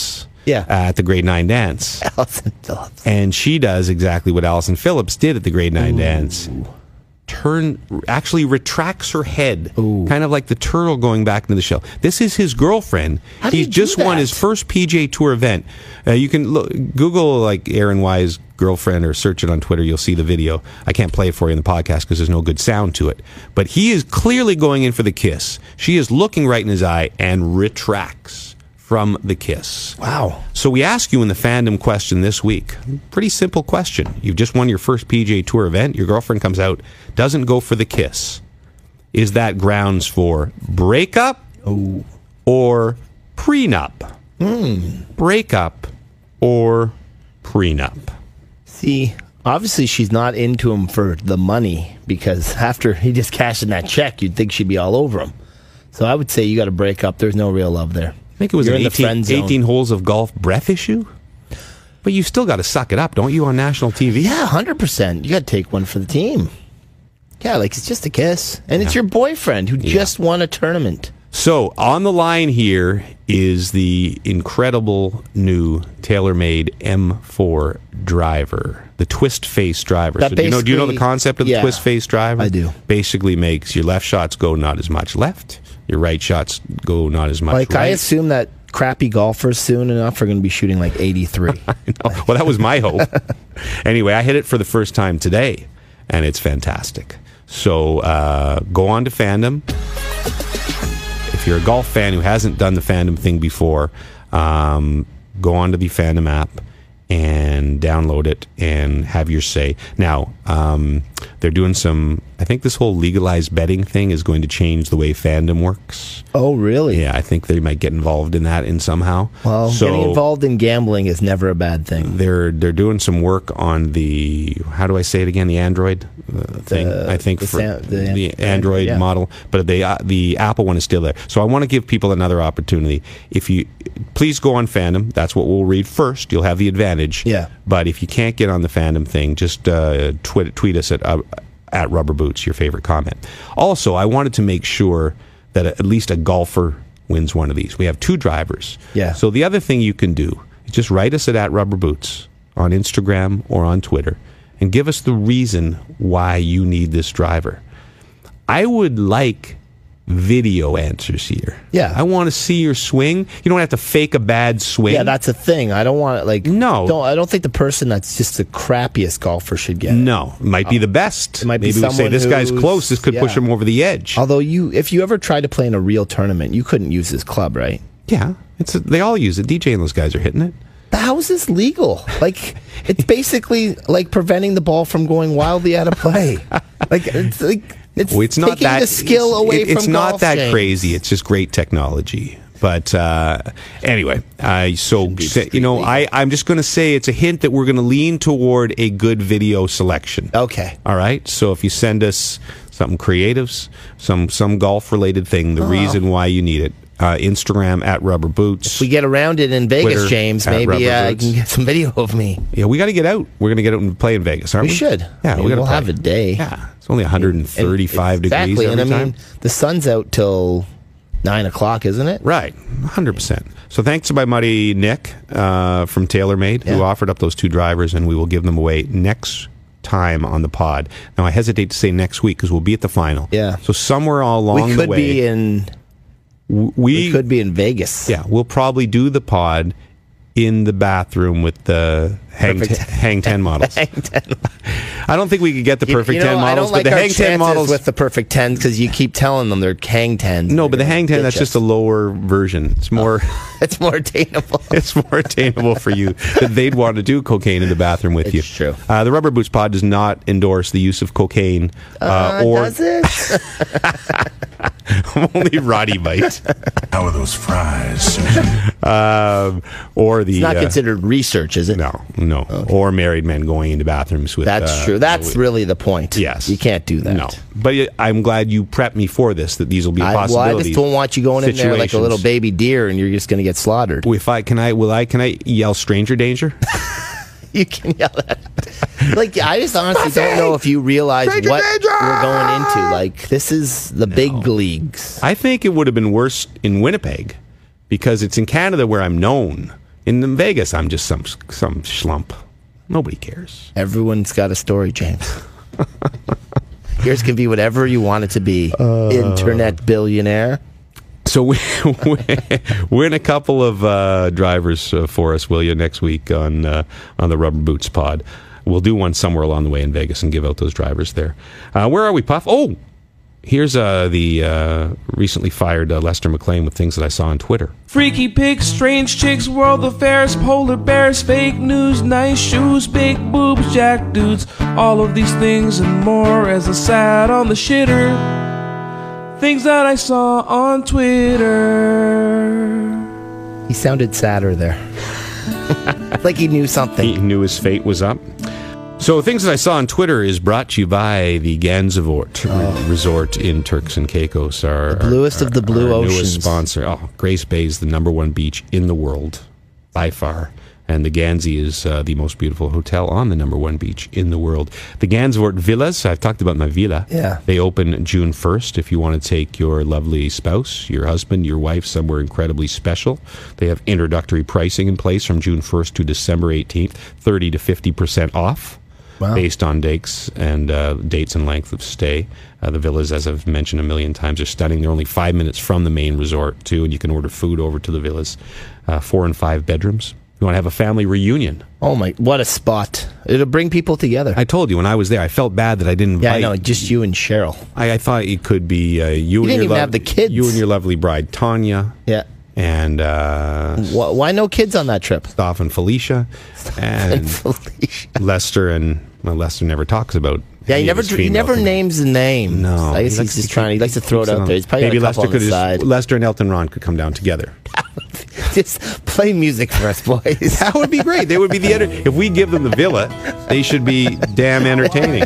Yeah. uh, at the grade nine dance. Allison Phillips. And she does exactly what Allison Phillips did at the grade nine Ooh. dance. Turn actually retracts her head, Ooh. kind of like the turtle going back into the shell. This is his girlfriend. How do He's you just do won that? his first P G A Tour event. Uh, you can look, Google like Aaron Wise girlfriend or search it on Twitter. You'll see the video. I can't play it for you in the podcast because there's no good sound to it. But he is clearly going in for the kiss. She is looking right in his eye and retracts from the kiss. Wow. So we ask you in the fandom question this week. Pretty simple question. You've just won your first P G A Tour event. Your girlfriend comes out, doesn't go for the kiss. Is that grounds for breakup Ooh. or prenup? Mm. Breakup or prenup? See, obviously she's not into him for the money, because after he just cashed in that check, you'd think she'd be all over him. So I would say you got to break up. There's no real love there. I think it was You're an in the eighteen, friend zone. eighteen holes of golf breath issue. But you still got to suck it up, don't you, on national T V? Yeah, one hundred percent. You got to take one for the team. Yeah, like it's just a kiss. And it's Yeah. your boyfriend who Yeah. just won a tournament. So on the line here is the incredible new TaylorMade M four driver, the twist face driver. That So do you know? Do you know the basically- concept of the yeah, twist face driver? I do. Basically, makes your left shots go not as much left, your right shots go not as much Like, right. I assume that crappy golfers soon enough are going to be shooting like eighty-three. Oh, well, that was my hope. Anyway, I hit it for the first time today, and it's fantastic. So uh, go on to Fandom. If you're a golf fan who hasn't done the Fandom thing before, um, go on to the Fandom app and download it and have your say. Now, um, they're doing some, I think this whole legalized betting thing is going to change the way Fandom works. Oh, really? Yeah, I think they might get involved in that in somehow. Well, so getting involved in gambling is never a bad thing. They're they're doing some work on the, how do I say it again, the Android uh, thing. I think the for Sam- the- the, the Android yeah. model, but the uh, the Apple one is still there. So I want to give people another opportunity. If you please go on Fandom, that's what we'll read first. You'll have the advantage. Yeah. But if you can't get on the Fandom thing, just uh, tweet tweet us at uh, at Rubber Boots your favorite comment. Also, I wanted to make sure that at least a golfer wins one of these. We have two drivers. Yeah. So the other thing you can do is just write us at, at Rubber Boots on Instagram or on Twitter and give us the reason why you need this driver. I would like video answers here. Yeah. I want to see your swing. You don't have to fake a bad swing. Yeah, that's a thing. I don't want it, like, No. Don't, I don't think the person that's just the crappiest golfer should get it. No, it might be the best. It might be Maybe we say someone this guy's who's- close. This could push yeah. him over the edge. Although you, if you ever tried to play in a real tournament, you couldn't use this club, right? Yeah, it's a, they all use it. D J and those guys are hitting it. How is this legal? Like, it's basically like preventing the ball from going wildly out of play. Like, it's like it's, Well, it's not taking that the skill it's, away it- from It's not golf, that James. crazy. It's just great technology. But uh, anyway, uh, so be say- you know, I I'm just going to say it's a hint that we're going to lean toward a good video selection. Okay. All right. So if you send us something creatives, some some golf related thing, the reason why you need it. Uh, Instagram at Rubber Boots. If we get around it in Vegas, Twitter James, at maybe Rubber uh, I Boots. can get some video of me. Yeah, we got to get out. We're going to get out and play in Vegas, aren't We we? should. Yeah, I mean, we got to we'll have a day. Yeah, it's only one hundred thirty-five And- degrees exactly. every and I time. mean, the sun's out till nine o'clock, isn't it? Right, one hundred percent. So thanks to my buddy Nick uh, from TaylorMade, who Yeah. offered up those two drivers, and we will give them away next time on the pod. Now, I hesitate to say next week because we'll be at the final. Yeah. So somewhere all along We the could way, be in. w- We we, could be in Vegas. yeah, we'll probably do the pod in the bathroom with the hang, Perfect. t- hang ten models. Hang ten. I don't think we could get the perfect you know, ten I models, don't like but the our hang ten chances models with the perfect tens because you keep telling them they're hang tens. No, but the They're hang ten, gonna that's ditch just a us. lower version. It's more It's more attainable. it's more attainable for you that they'd want to do cocaine in the bathroom with you. It's true. Uh, the Rubber Boots Pod does not endorse the use of cocaine uh, Uh, or does it? only Roddy might. How are those fries, Susan? um, or the It's not uh, considered research, is it? no, no, or married men going into bathrooms with. That's uh, true. That's with- really the point. Yes. You can't do that. No, but y- I'm glad you prepped me for this. That these will be I, well, I possibilities. just don't want you going in there like a situations. little baby deer and you're just going to get slaughtered. If I can, I will I can I yell stranger danger? You can yell at it. Like, I just honestly don't know if you realize Stranger what danger! we're going into. Like, this is the big leagues. I think it would have been worse in Winnipeg because it's in Canada where I'm known. In Vegas, I'm just some some schlump. Nobody cares. Everyone's got a story, James. Yours can be whatever you want it to be. Uh, Internet billionaire. So we, win a couple of uh, drivers uh, for us, will you, next week on uh, on the Rubber Boots Pod. We'll do one somewhere along the way in Vegas and give out those drivers there. Uh, where are we, Puff? Oh, here's uh, the uh, recently fired uh, Lester McLean with things that I saw on Twitter. Freaky pics, strange chicks, world affairs, polar bears, fake news, nice shoes, big boobs, jack dudes. All of these things and more as I sat on the shitter. Things that I saw on Twitter. He sounded sadder there. Like he knew something. He knew his fate was up. So, Things That I Saw on Twitter is brought to you by the Gansevoort oh. Resort in Turks and Caicos. Our, the bluest our, of the blue our oceans. Newest sponsor. Oh, Grace Bay is the number one beach in the world, by far. And the Ganzi is uh, the most beautiful hotel on the number one beach in the world. The Gansevoort Villas, I've talked about my villa. Yeah. They open June first if you want to take your lovely spouse, your husband, your wife somewhere incredibly special. They have introductory pricing in place from June first to December eighteenth, thirty to fifty percent off. Wow. Based on dates and uh, dates and length of stay. Uh, the villas, as I've mentioned a million times, are stunning. They're only five minutes from the main resort, too, and you can order food over to the villas. Uh, four and five bedrooms. You want to have a family reunion. Oh, my, what a spot. It'll bring people together. I told you, when I was there, I felt bad that I didn't invite... Yeah, I know, just you and Cheryl. I, I thought it could be uh, you, you and didn't your even lo- have the kids. You and your lovely bride, Tanya. Yeah. And uh, why, why no kids on that trip? Staff and Felicia, and, and Felicia. Lester, and well, Lester never talks about. Yeah, he never he never family. names the name. No, I guess he he's just trying. He likes to throw it out there. He's probably maybe got a couple Lester on the could side. Just, Lester and Elton Ron could come down together. Just play music for us, boys. That would be great. They would be the enter- if we give them the villa, they should be damn entertaining.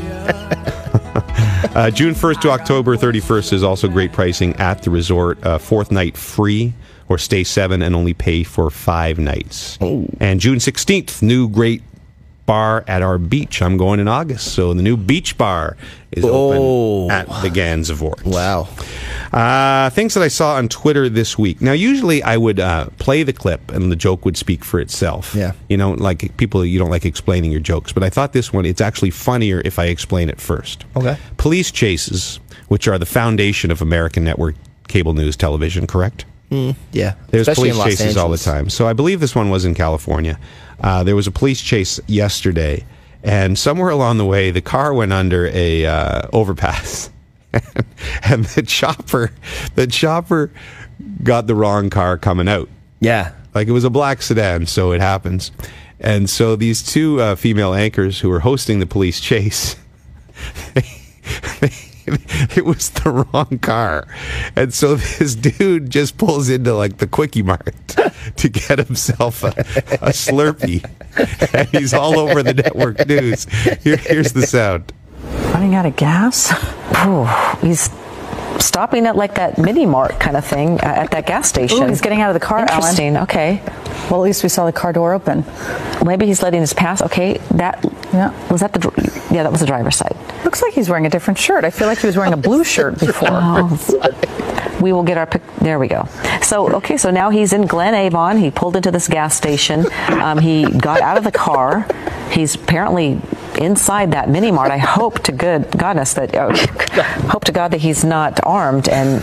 uh, June first to October thirty-first is also great pricing at the resort. Uh, fourth night free. Or stay seven and only pay for five nights. Oh. And June sixteenth, new great bar at our beach. I'm going in August, so the new beach bar is oh. open at the Gansevoort. Wow. Uh, things that I saw on Twitter this week. Now, usually I would uh, play the clip and the joke would speak for itself. Yeah. You know, like people, you don't like explaining your jokes, but I thought this one, it's actually funnier if I explain it first. Okay. Police chases, which are the foundation of American network cable news television, correct? Mm, yeah. There's Especially police chases all the time. So I believe this one was in California. Uh, there was a police chase yesterday, and somewhere along the way, the car went under a uh, overpass, and the chopper, the chopper got the wrong car coming out. Yeah. Like it was a black sedan, so it happens. And so these two uh, female anchors who were hosting the police chase, they, they it was the wrong car. And so this dude just pulls into like the Quickie Mart to get himself a, a Slurpee. And he's all over the network news. Here, here's the sound. Running out of gas? Oh, he's stopping at like that mini mart kind of thing uh, at that gas station. Ooh, he's getting out of the car, Interesting. Ellen. Okay. Well, at least we saw the car door open. Maybe he's letting us pass. Okay, that yeah. was that the dr- yeah that was the driver's side. Looks like he's wearing a different shirt. I feel like he was wearing a blue shirt before. Oh, we will get our pic. There we go. So okay, so now he's in Glen Avon. He pulled into this gas station. Um, he got out of the car. He's apparently inside that mini mart. I hope to good goodness that oh, hope to God that he's not armed. And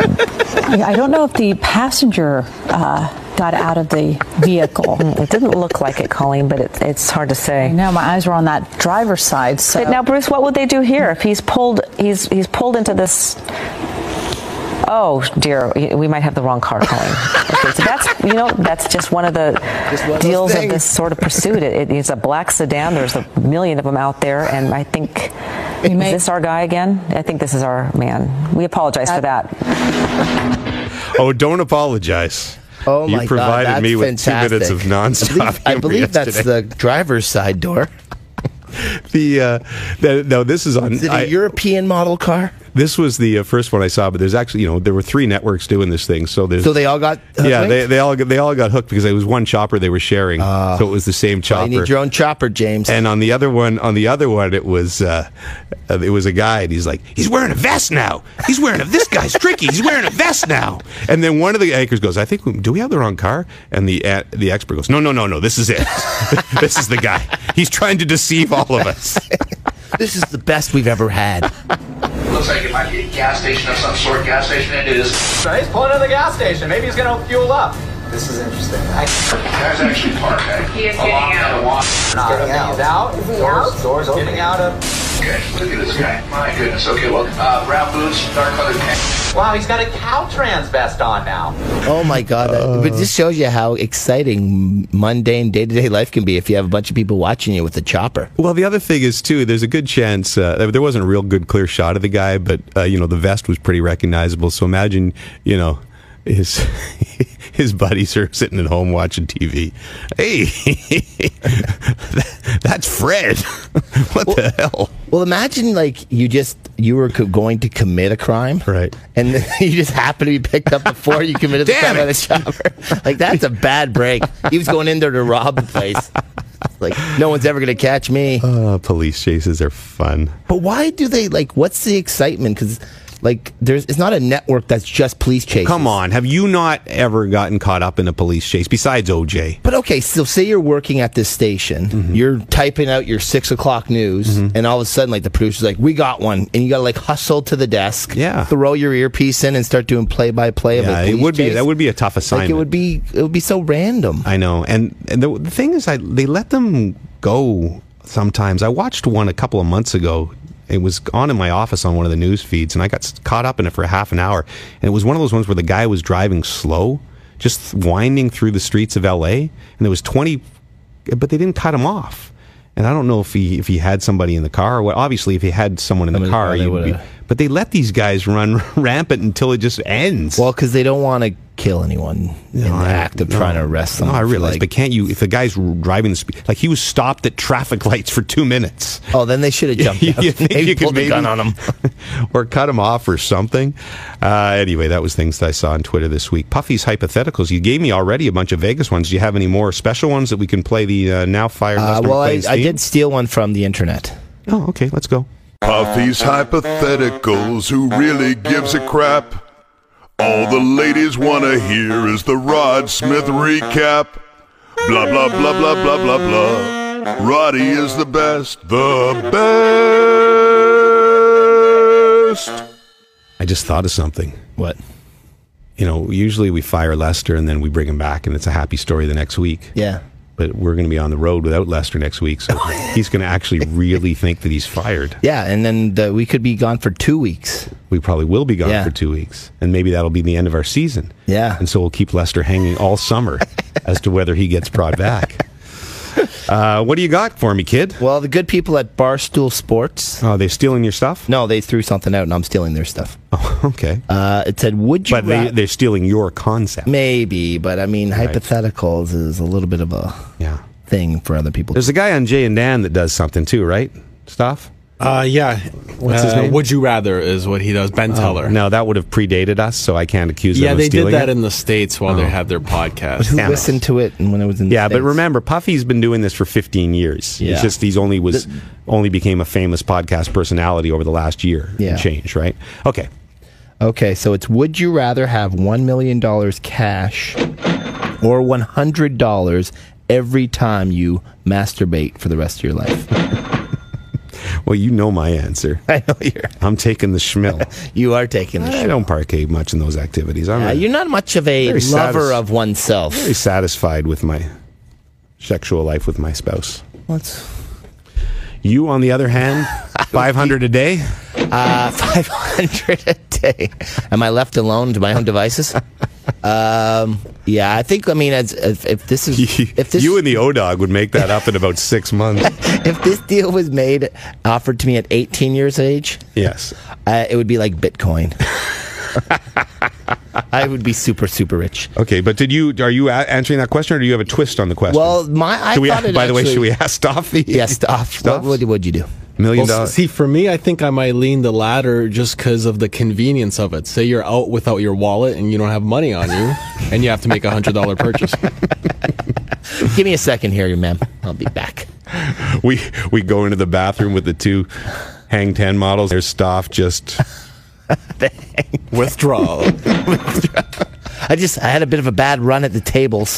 I don't know if the passenger uh, got out of the vehicle. It didn't look like it, Colleen, but it, it's hard to say. No, my eyes were on that driver's side. So but now, Bruce, what would they do here if he's pulled? He's he's pulled into this. Oh dear, we might have the wrong car, Colleen. Okay, so that's you know that's just one of the one deals of, of this sort of pursuit. It, it's a black sedan. There's a million of them out there, and I think is may- this our guy again? I think this is our man. We apologize for that. Oh, don't apologize. Oh you my provided God, that's me with fantastic. two minutes of nonstop. I believe, I believe that's the driver's side door. The, uh, the no, this is on Is it a I, European model car? This was the uh, first one I saw, but there's actually, you know, there were three networks doing this thing. So there's So they all got hooked? yeah, they they all they all got hooked because it was one chopper they were sharing. Uh, so it was the same chopper. You need your own chopper, James. And on the other one, on the other one, it was uh, uh, it was a guy, and he's like, he's wearing a vest now. He's wearing a. This guy's tricky. He's wearing a vest now. And then one of the anchors goes, I think, do we have the wrong car? And the uh, the expert goes, no, no, no, no. This is it. This is the guy. He's trying to deceive all of us. This is the best we've ever had. Looks like it might be a gas station of some sort. Gas station it is. So he's pulling into the gas station. Maybe he's going to fuel up. This is interesting. I, Guy's actually parked. Eh? he is getting out. Not getting out. He's out. Is he doors, out? Doors open. Getting out of. Okay, look at this guy. My goodness. Okay, well, uh, brown boots, dark colored pants. Wow, he's got a Caltrans vest on now. Oh my God! That, but it just shows you how exciting mundane day-to-day life can be if you have a bunch of people watching you with a chopper. Well, the other thing is too, there's a good chance uh, there wasn't a real good clear shot of the guy, but uh, you know, the vest was pretty recognizable. So imagine, you know, his his buddies are sitting at home watching T V. Hey, that's Fred. What well, the hell? Well, imagine like you just you were co- going to commit a crime, right? And then you just happened to be picked up before you committed the crime it. by the chopper. Like that's a bad break. He was going in there to rob the place. Like no one's ever gonna catch me. Uh, police chases are fun. But why do they like? What's the excitement? Because like there's it's not a network that's just police chases. Come on, have you not ever gotten caught up in a police chase besides O J? But okay, so say you're working at this station, mm-hmm. you're typing out your six o'clock news, mm-hmm. and all of a sudden, like the producer's like, "We got one," and you gotta like hustle to the desk, yeah, throw your earpiece in, and start doing play by play of yeah, a police it would chase. be that would be a tough assignment. Like it would be it would be so random. I know, and and the, the thing is, I they let them go sometimes. I watched one a couple of months ago. It was on in my office on one of the news feeds, and I got caught up in it for a half an hour. And it was one of those ones where the guy was driving slow, just winding through the streets of L A, and there was twenty, but they didn't cut him off. And I don't know if he if he had somebody in the car or what. Obviously, if he had someone in the car, he would be, but they let these guys run rampant until it just ends. Well, because they don't want to kill anyone no, in the I, act of no, trying to arrest someone. No, I realize, like, but can't you? If the guy's driving the speed, like he was stopped at traffic lights for two minutes. Oh, then they should have jumped. you, out. you think maybe you could pulled a gun on him, or cut him off, or something? Uh, anyway, that was things that I saw on Twitter this week. Puffy's hypotheticals. You gave me already a bunch of Vegas ones. Do you have any more special ones that we can play? The uh, now fired. Uh, well, I, I did steal one from the internet. Oh, okay. Let's go. Puffy's hypotheticals. Who really gives a crap? All the ladies want to hear is the Rod Smith recap. Blah, blah, blah, blah, blah, blah, blah. Roddy is the best, the best. I just thought of something. What? You know, usually we fire Lester and then we bring him back and it's a happy story the next week. Yeah. But we're going to be on the road without Lester next week, so he's going to actually really think that he's fired. Yeah, and then the, we could be gone for two weeks. We probably will be gone yeah. for two weeks, and maybe that'll be the end of our season. Yeah. And so we'll keep Lester hanging all summer as to whether he gets brought back. Uh, what do you got for me, kid? Well, the good people at Barstool Sports. Oh, they stealing your stuff? No, they threw something out, and I'm stealing their stuff. Oh, okay. Uh, it said, "Would you?" But they, they're stealing your concept. Maybe, but I mean, right. hypotheticals is a little bit of a yeah. thing for other people. There's a guy on Jay and Dan that does something too, right? Stuff. Uh, yeah. What's uh, his name? Would You Rather is what he does. Ben oh, Teller. No, that would have predated us, so I can't accuse yeah, them of they stealing did that it. in the States while oh. they had their podcast. Who listened to it and when it was in the Yeah, States? but remember, Puffy's been doing this for fifteen years. Yeah. It's just he's only was the, only became a famous podcast personality over the last year yeah. and change, right? Okay. Okay, so it's would you rather have one million dollars cash or one hundred dollars every time you masturbate for the rest of your life? Well, you know my answer. I know you're. I'm taking the schmill. You are taking the schmill. I don't partake much in those activities. I'm yeah, a, you're not much of a lover satis- of oneself. Very satisfied with my sexual life with my spouse. What's you, on the other hand, five hundred a day? Uh, five hundred a day. Am I left alone to my own devices? Um, yeah, I think. I mean, as if, if this is if this you and the O-Dog would make that up in about six months. If this deal was made offered to me at eighteen years of age, yes, uh, it would be like Bitcoin. I would be super super rich. Okay, but did you are you a- answering that question, or do you have a twist on the question? Well, my I we, thought it by the way, actually, should we ask Stoff? The, yeah, Stoff. What, what would you do? Million Well, dollars. see, for me, I think I might lean the latter just because of the convenience of it. Say you're out without your wallet and you don't have money on you, and you have to make a hundred dollar purchase. Give me a second here, ma'am. I'll be back. We we go into the bathroom with the two Hang ten models. There's Stoff just withdrawal. I just I had a bit of a bad run at the tables.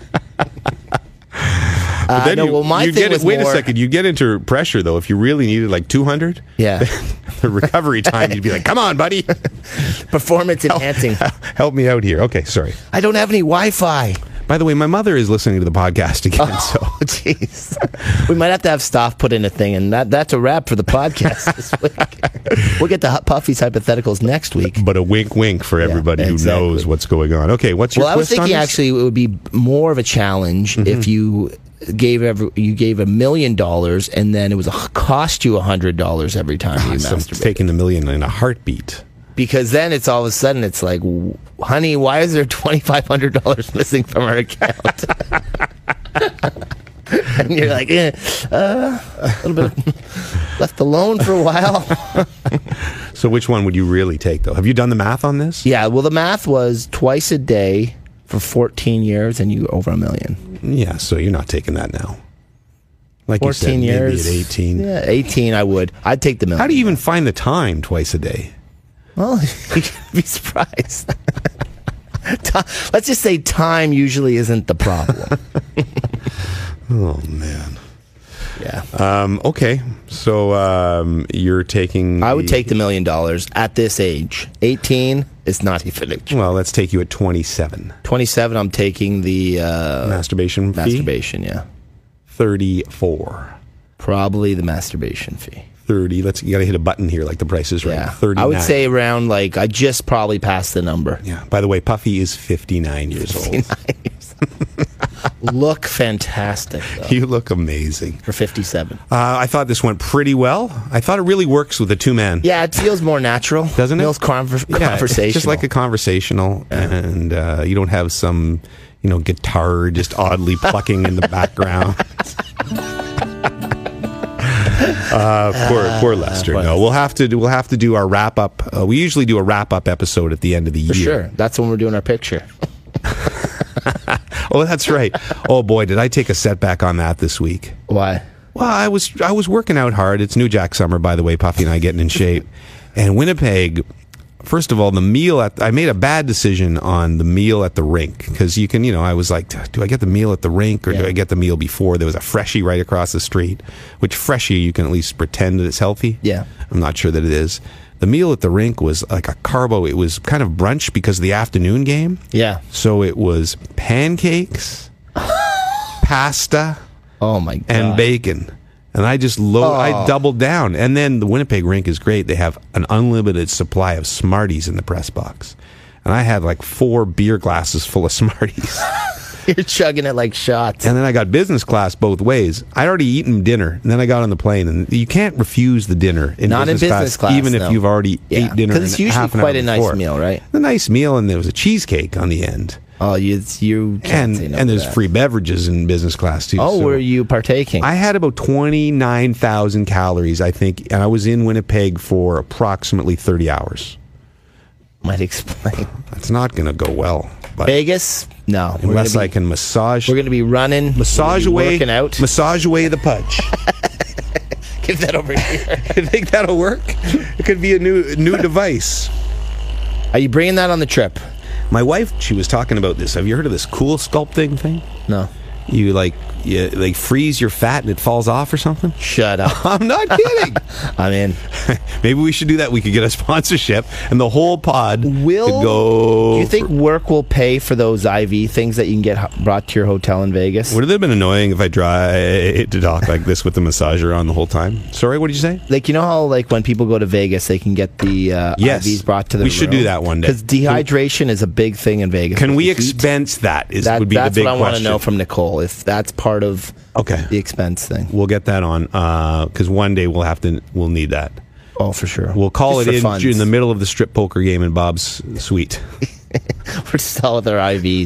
But then uh, no, you, well, my you thing get was wait more, a second. You get into pressure though. If you really needed like two hundred, yeah, the recovery time, you'd be like, "Come on, buddy, performance enhancing. Help, help me out here." Okay, sorry. I don't have any Wi-Fi. By the way, my mother is listening to the podcast again. Oh, so, jeez, we might have to have Stoff put in a thing, and that, that's a wrap for the podcast this week. We'll get to Puffy's hypotheticals next week. But a wink, wink for everybody yeah, exactly. who knows what's going on. Okay, what's your well? I was twist on thinking this? actually it would be more of a challenge Mhm. if you gave every, you gave a million dollars, and then it was a, cost you a hundred dollars every time you so masturbate. taking the million in a heartbeat. Because then it's all of a sudden it's like, honey, why is there twenty-five hundred dollars missing from our account? And you're like, eh, uh, a little bit of, left alone for a while. So which one would you really take, though? Have you done the math on this? Yeah, well, the math was twice a day for fourteen years, and you over a million. Yeah, so you're not taking that now. Like you said, fourteen years. maybe at eighteen. Yeah, eighteen I would. I'd take the million. How do you even find the time twice a day? Well, you'd be surprised. Let's just say time usually isn't the problem. Oh, man. Yeah. Um, okay, so um, you're taking... I would the- take the million dollars at this age. eighteen is not even... Well, let's take you at twenty-seven. twenty-seven, I'm taking the... Uh, Masturbation fee? Masturbation, yeah. thirty-four. Probably the masturbation fee. thirty. Let's, you got to hit a button here like the price is right. Yeah. thirty-nine. I would say around, like, I just probably passed the number. Yeah. By the way, Puffy is fifty-nine years old. fifty-nine years Look fantastic, though. You look amazing. For fifty-seven. Uh, I thought this went pretty well. I thought it really works with the two men. Yeah, it feels more natural. Doesn't it? Feels conver- Yeah, conversational. it's just like a conversational, Yeah. and uh, you don't have some, you know, guitar just oddly plucking in the background. Uh, poor, poor Lester. poor no, we'll have to do. We'll have to do our wrap up. Uh, we usually do a wrap up episode at the end of the For year. sure. That's when we're doing our picture. Oh, that's right. Oh boy, did I take a setback on that this week? Why? Well, I was I was working out hard. It's New Jack summer, by the way. Puffy and I getting in shape, and Winnipeg. First of all, the meal at I made a bad decision on the meal at the rink because you can, you know, I was like, do I get the meal at the rink or Yeah. do I get the meal before? There was a Freshie right across the street, which Freshie you can at least pretend that it's healthy. Yeah. I'm not sure that it is. The meal at the rink was like a carbo. It was kind of brunch because of the afternoon game. Yeah. So it was pancakes, pasta, Oh, my God. and bacon. And I just low, Oh. I doubled down. And then the Winnipeg rink is great. They have an unlimited supply of Smarties in the press box. And I had like four beer glasses full of Smarties. You're chugging it like shots. And then I got business class both ways. I'd already eaten dinner, and then I got on the plane. And you can't refuse the dinner in Not in business, business class, even no. if you've already Yeah. ate dinner. Because it's in usually half an quite hour a nice before. meal, right? A nice meal, and there was a cheesecake on the end. Oh, you you can't And say no and to there's that. free beverages in business class too. Oh, so- were you partaking? I had about twenty-nine thousand calories, I think, and I was in Winnipeg for approximately thirty hours. Might explain. That's not going to go well. But Vegas? No. we're unless gonna I be, can massage, We're going to be running. massage we're gonna be away, Working out. massage away the pudge. Give that over here. You think that'll work? It could be a new new device. Are you bringing that on the trip? My wife, she was talking about this. Have you heard of this cool sculpting thing? No. You like you like freeze your fat and it falls off or something? Shut up. I'm not kidding. I'm in. Maybe we should do that. We could get a sponsorship, and the whole pod Will could go. Do you think for- work will pay for those I V things that you can get h- brought to your hotel in Vegas? Would it have been annoying if I tried to talk like this with the massager on the whole time? Sorry, what did you say? Like, you know how, like, when people go to Vegas, they can get the uh, Yes. I Vs brought to their We should do that one day. Because dehydration is a big thing in Vegas. Can With we the heat. expense that? Is That, would be that's the big what I want to question. know from Nicole, if that's part of Okay, the expense thing. we'll get that on because one day we'll have to. We'll need that. Oh, for sure. We'll call Just it for in, funds. in the middle of the strip poker game in Bob's suite. We're just all with our I Vs.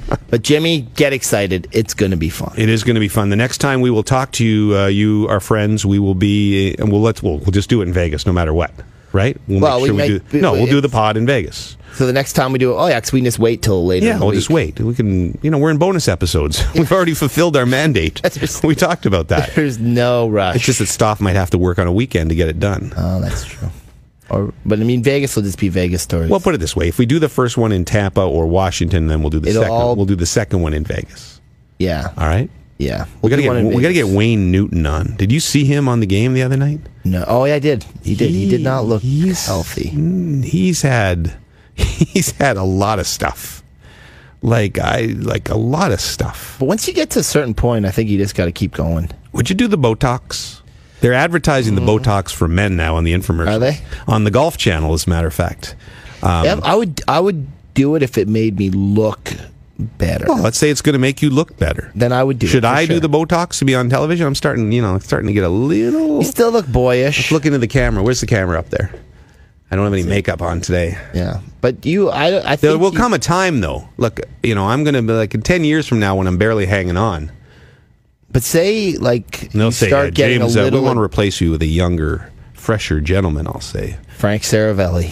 But Jimmy, get excited. It's going to be fun. It is going to be fun. The next time we will talk to you, uh, you, our friends, we will be, and we'll let's we'll, we'll just do it in Vegas, no matter what, right? We'll well, make sure we, we, make, do. No, we'll do the pod in Vegas. So the next time we do it, oh yeah, because we can just wait till later. Yeah, we'll week. just wait. We can, you know, we're in bonus episodes. We've already fulfilled our mandate. We talked about that. There's no rush. It's just that Stoff might have to work on a weekend to get it done. Oh, that's true. Or, but I mean, Vegas will just be Vegas stories. Well, put it this way: if we do the first one in Tampa or Washington, then we'll do the It'll second. all- We'll do the second one in Vegas. Yeah. All right. Yeah. We gotta do one get in we gotta Vegas. get Wayne Newton on. Did you see him on the game the other night? No. Oh, yeah, I did. He did. He, did not look he's, healthy. He's had he's had a lot of stuff. Like I like a lot of stuff. But once you get to a certain point, I think you just got to keep going. Would you do the Botox? They're advertising mm. the Botox for men now on the infomercials. Are they? On the Golf Channel, as a matter of fact. Um, yeah, I would I would do it if it made me look better. Well, let's say it's going to make you look better. Then I would do Should it. Should I sure. do the Botox to be on television? I'm starting, you know, starting to get a little... You still look boyish. Let's look into the camera. Where's the camera up there? I don't have any makeup on today. Yeah. But you, I, I think... There will you, come a time, though. Look, you know, I'm going to be like in ten years from now when I'm barely hanging on. But say, like, They'll you say, start uh, getting James, a uh, little... we want to replace you with a younger, fresher gentleman, I'll say. Frank Saravelli.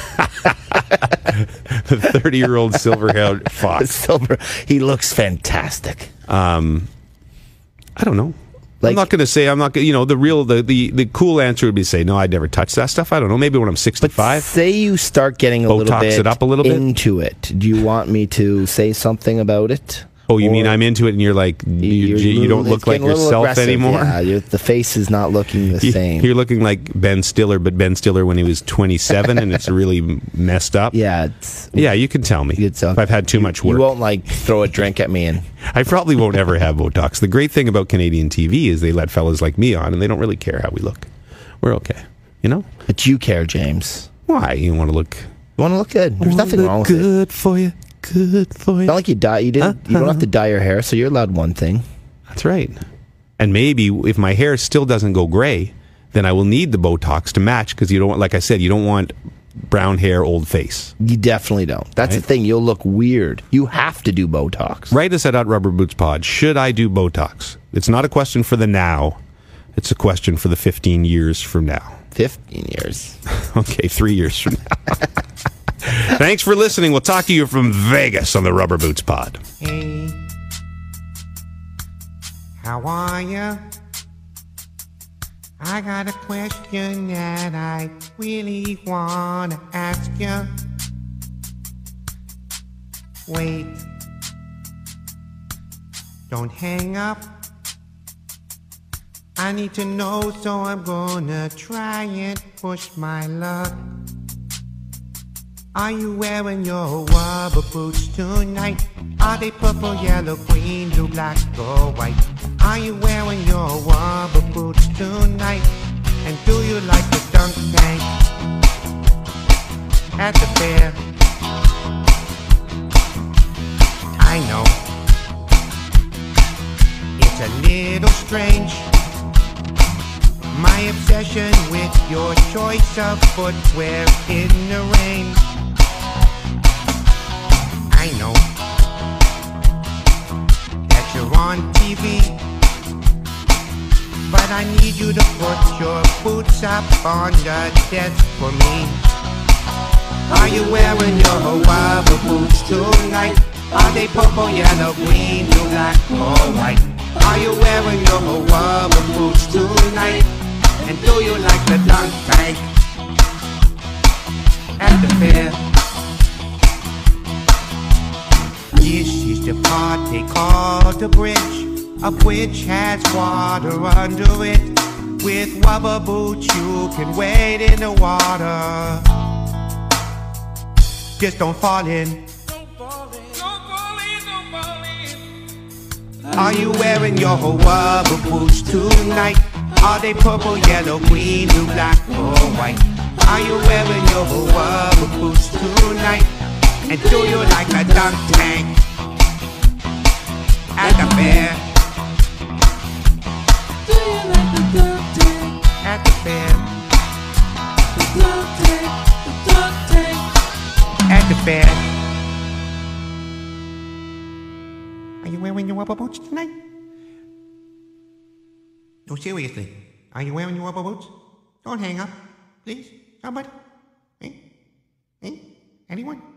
The thirty-year-old silver-haired fox. Silver. He looks fantastic. Um, I don't know. Like, I'm not going to say, I'm not going to, you know, the real, the, the, the cool answer would be to say, no, I'd never touch that stuff. I don't know. Maybe when I'm sixty-five. But say you start getting a Botox little bit it up a little bit? into it. Do you want me to say something about it? Oh, you Or mean I'm into it and you're like, you, you're you, you don't little- look it's like getting a little yourself aggressive. anymore? Yeah, you're, the face is not looking the You- same. You're looking like Ben Stiller, but Ben Stiller when he was twenty-seven and it's really messed up. Yeah, it's, Yeah, you can tell me It's, uh, if I've had too much you work. won't like throw a drink at me and I probably won't ever have Botox. The great thing about Canadian T V is they let fellas like me on and they don't really care how we look. We're okay, you know? but you care, James. Why? You want to look... You want to look good. There's nothing wrong with it. good for you. Good for you. It's not like you dye. You didn't. You don't have to dye your hair, so you're allowed one thing. That's right. And maybe if my hair still doesn't go gray, then I will need the Botox to match because you don't want, like I said, you don't want brown hair, old face. You definitely don't. That's Right. the thing. You'll look weird. You have to do Botox. Write us at Rubber Boots Pod. Should I do Botox? It's not a question for the now. It's a question for the fifteen years from now. Fifteen years. Okay, three years from now. Thanks for listening. We'll talk to you from Vegas on the Rubber Boots Pod. Hey, how are ya? I got a question that I really wanna ask ya. Wait, don't hang up. I need to know, so I'm gonna try and push my luck. Are you wearing your rubber boots tonight? Are they purple, yellow, green, blue, black, or white? Are you wearing your rubber boots tonight? And do you like the dunk tank at the fair? I know it's a little strange, my obsession with your choice of footwear in the rain. I know that you're on T V, but I need you to put your boots up on the desk for me. Are you wearing your rubber boots tonight? Are they purple, yellow, green, blue, black, or white? Are you wearing your rubber boots tonight? And do you like the dunk tank at the fair? This is the part they call the bridge. A bridge has water under it. With rubber boots you can wade in the water. Just don't fall in. Are you wearing your rubber boots tonight? Are they purple, yellow, green, blue, black, or white? Are you wearing your rubber boots tonight? And do you like a dunk tank at the fair? Do you like the dunk tank at the fair? The dunk tank, the dunk tank at the fair. wearing your rubber boots tonight? No, seriously. Are you wearing your rubber boots? Don't hang up. Please. Somebody. Eh? Eh? Anyone?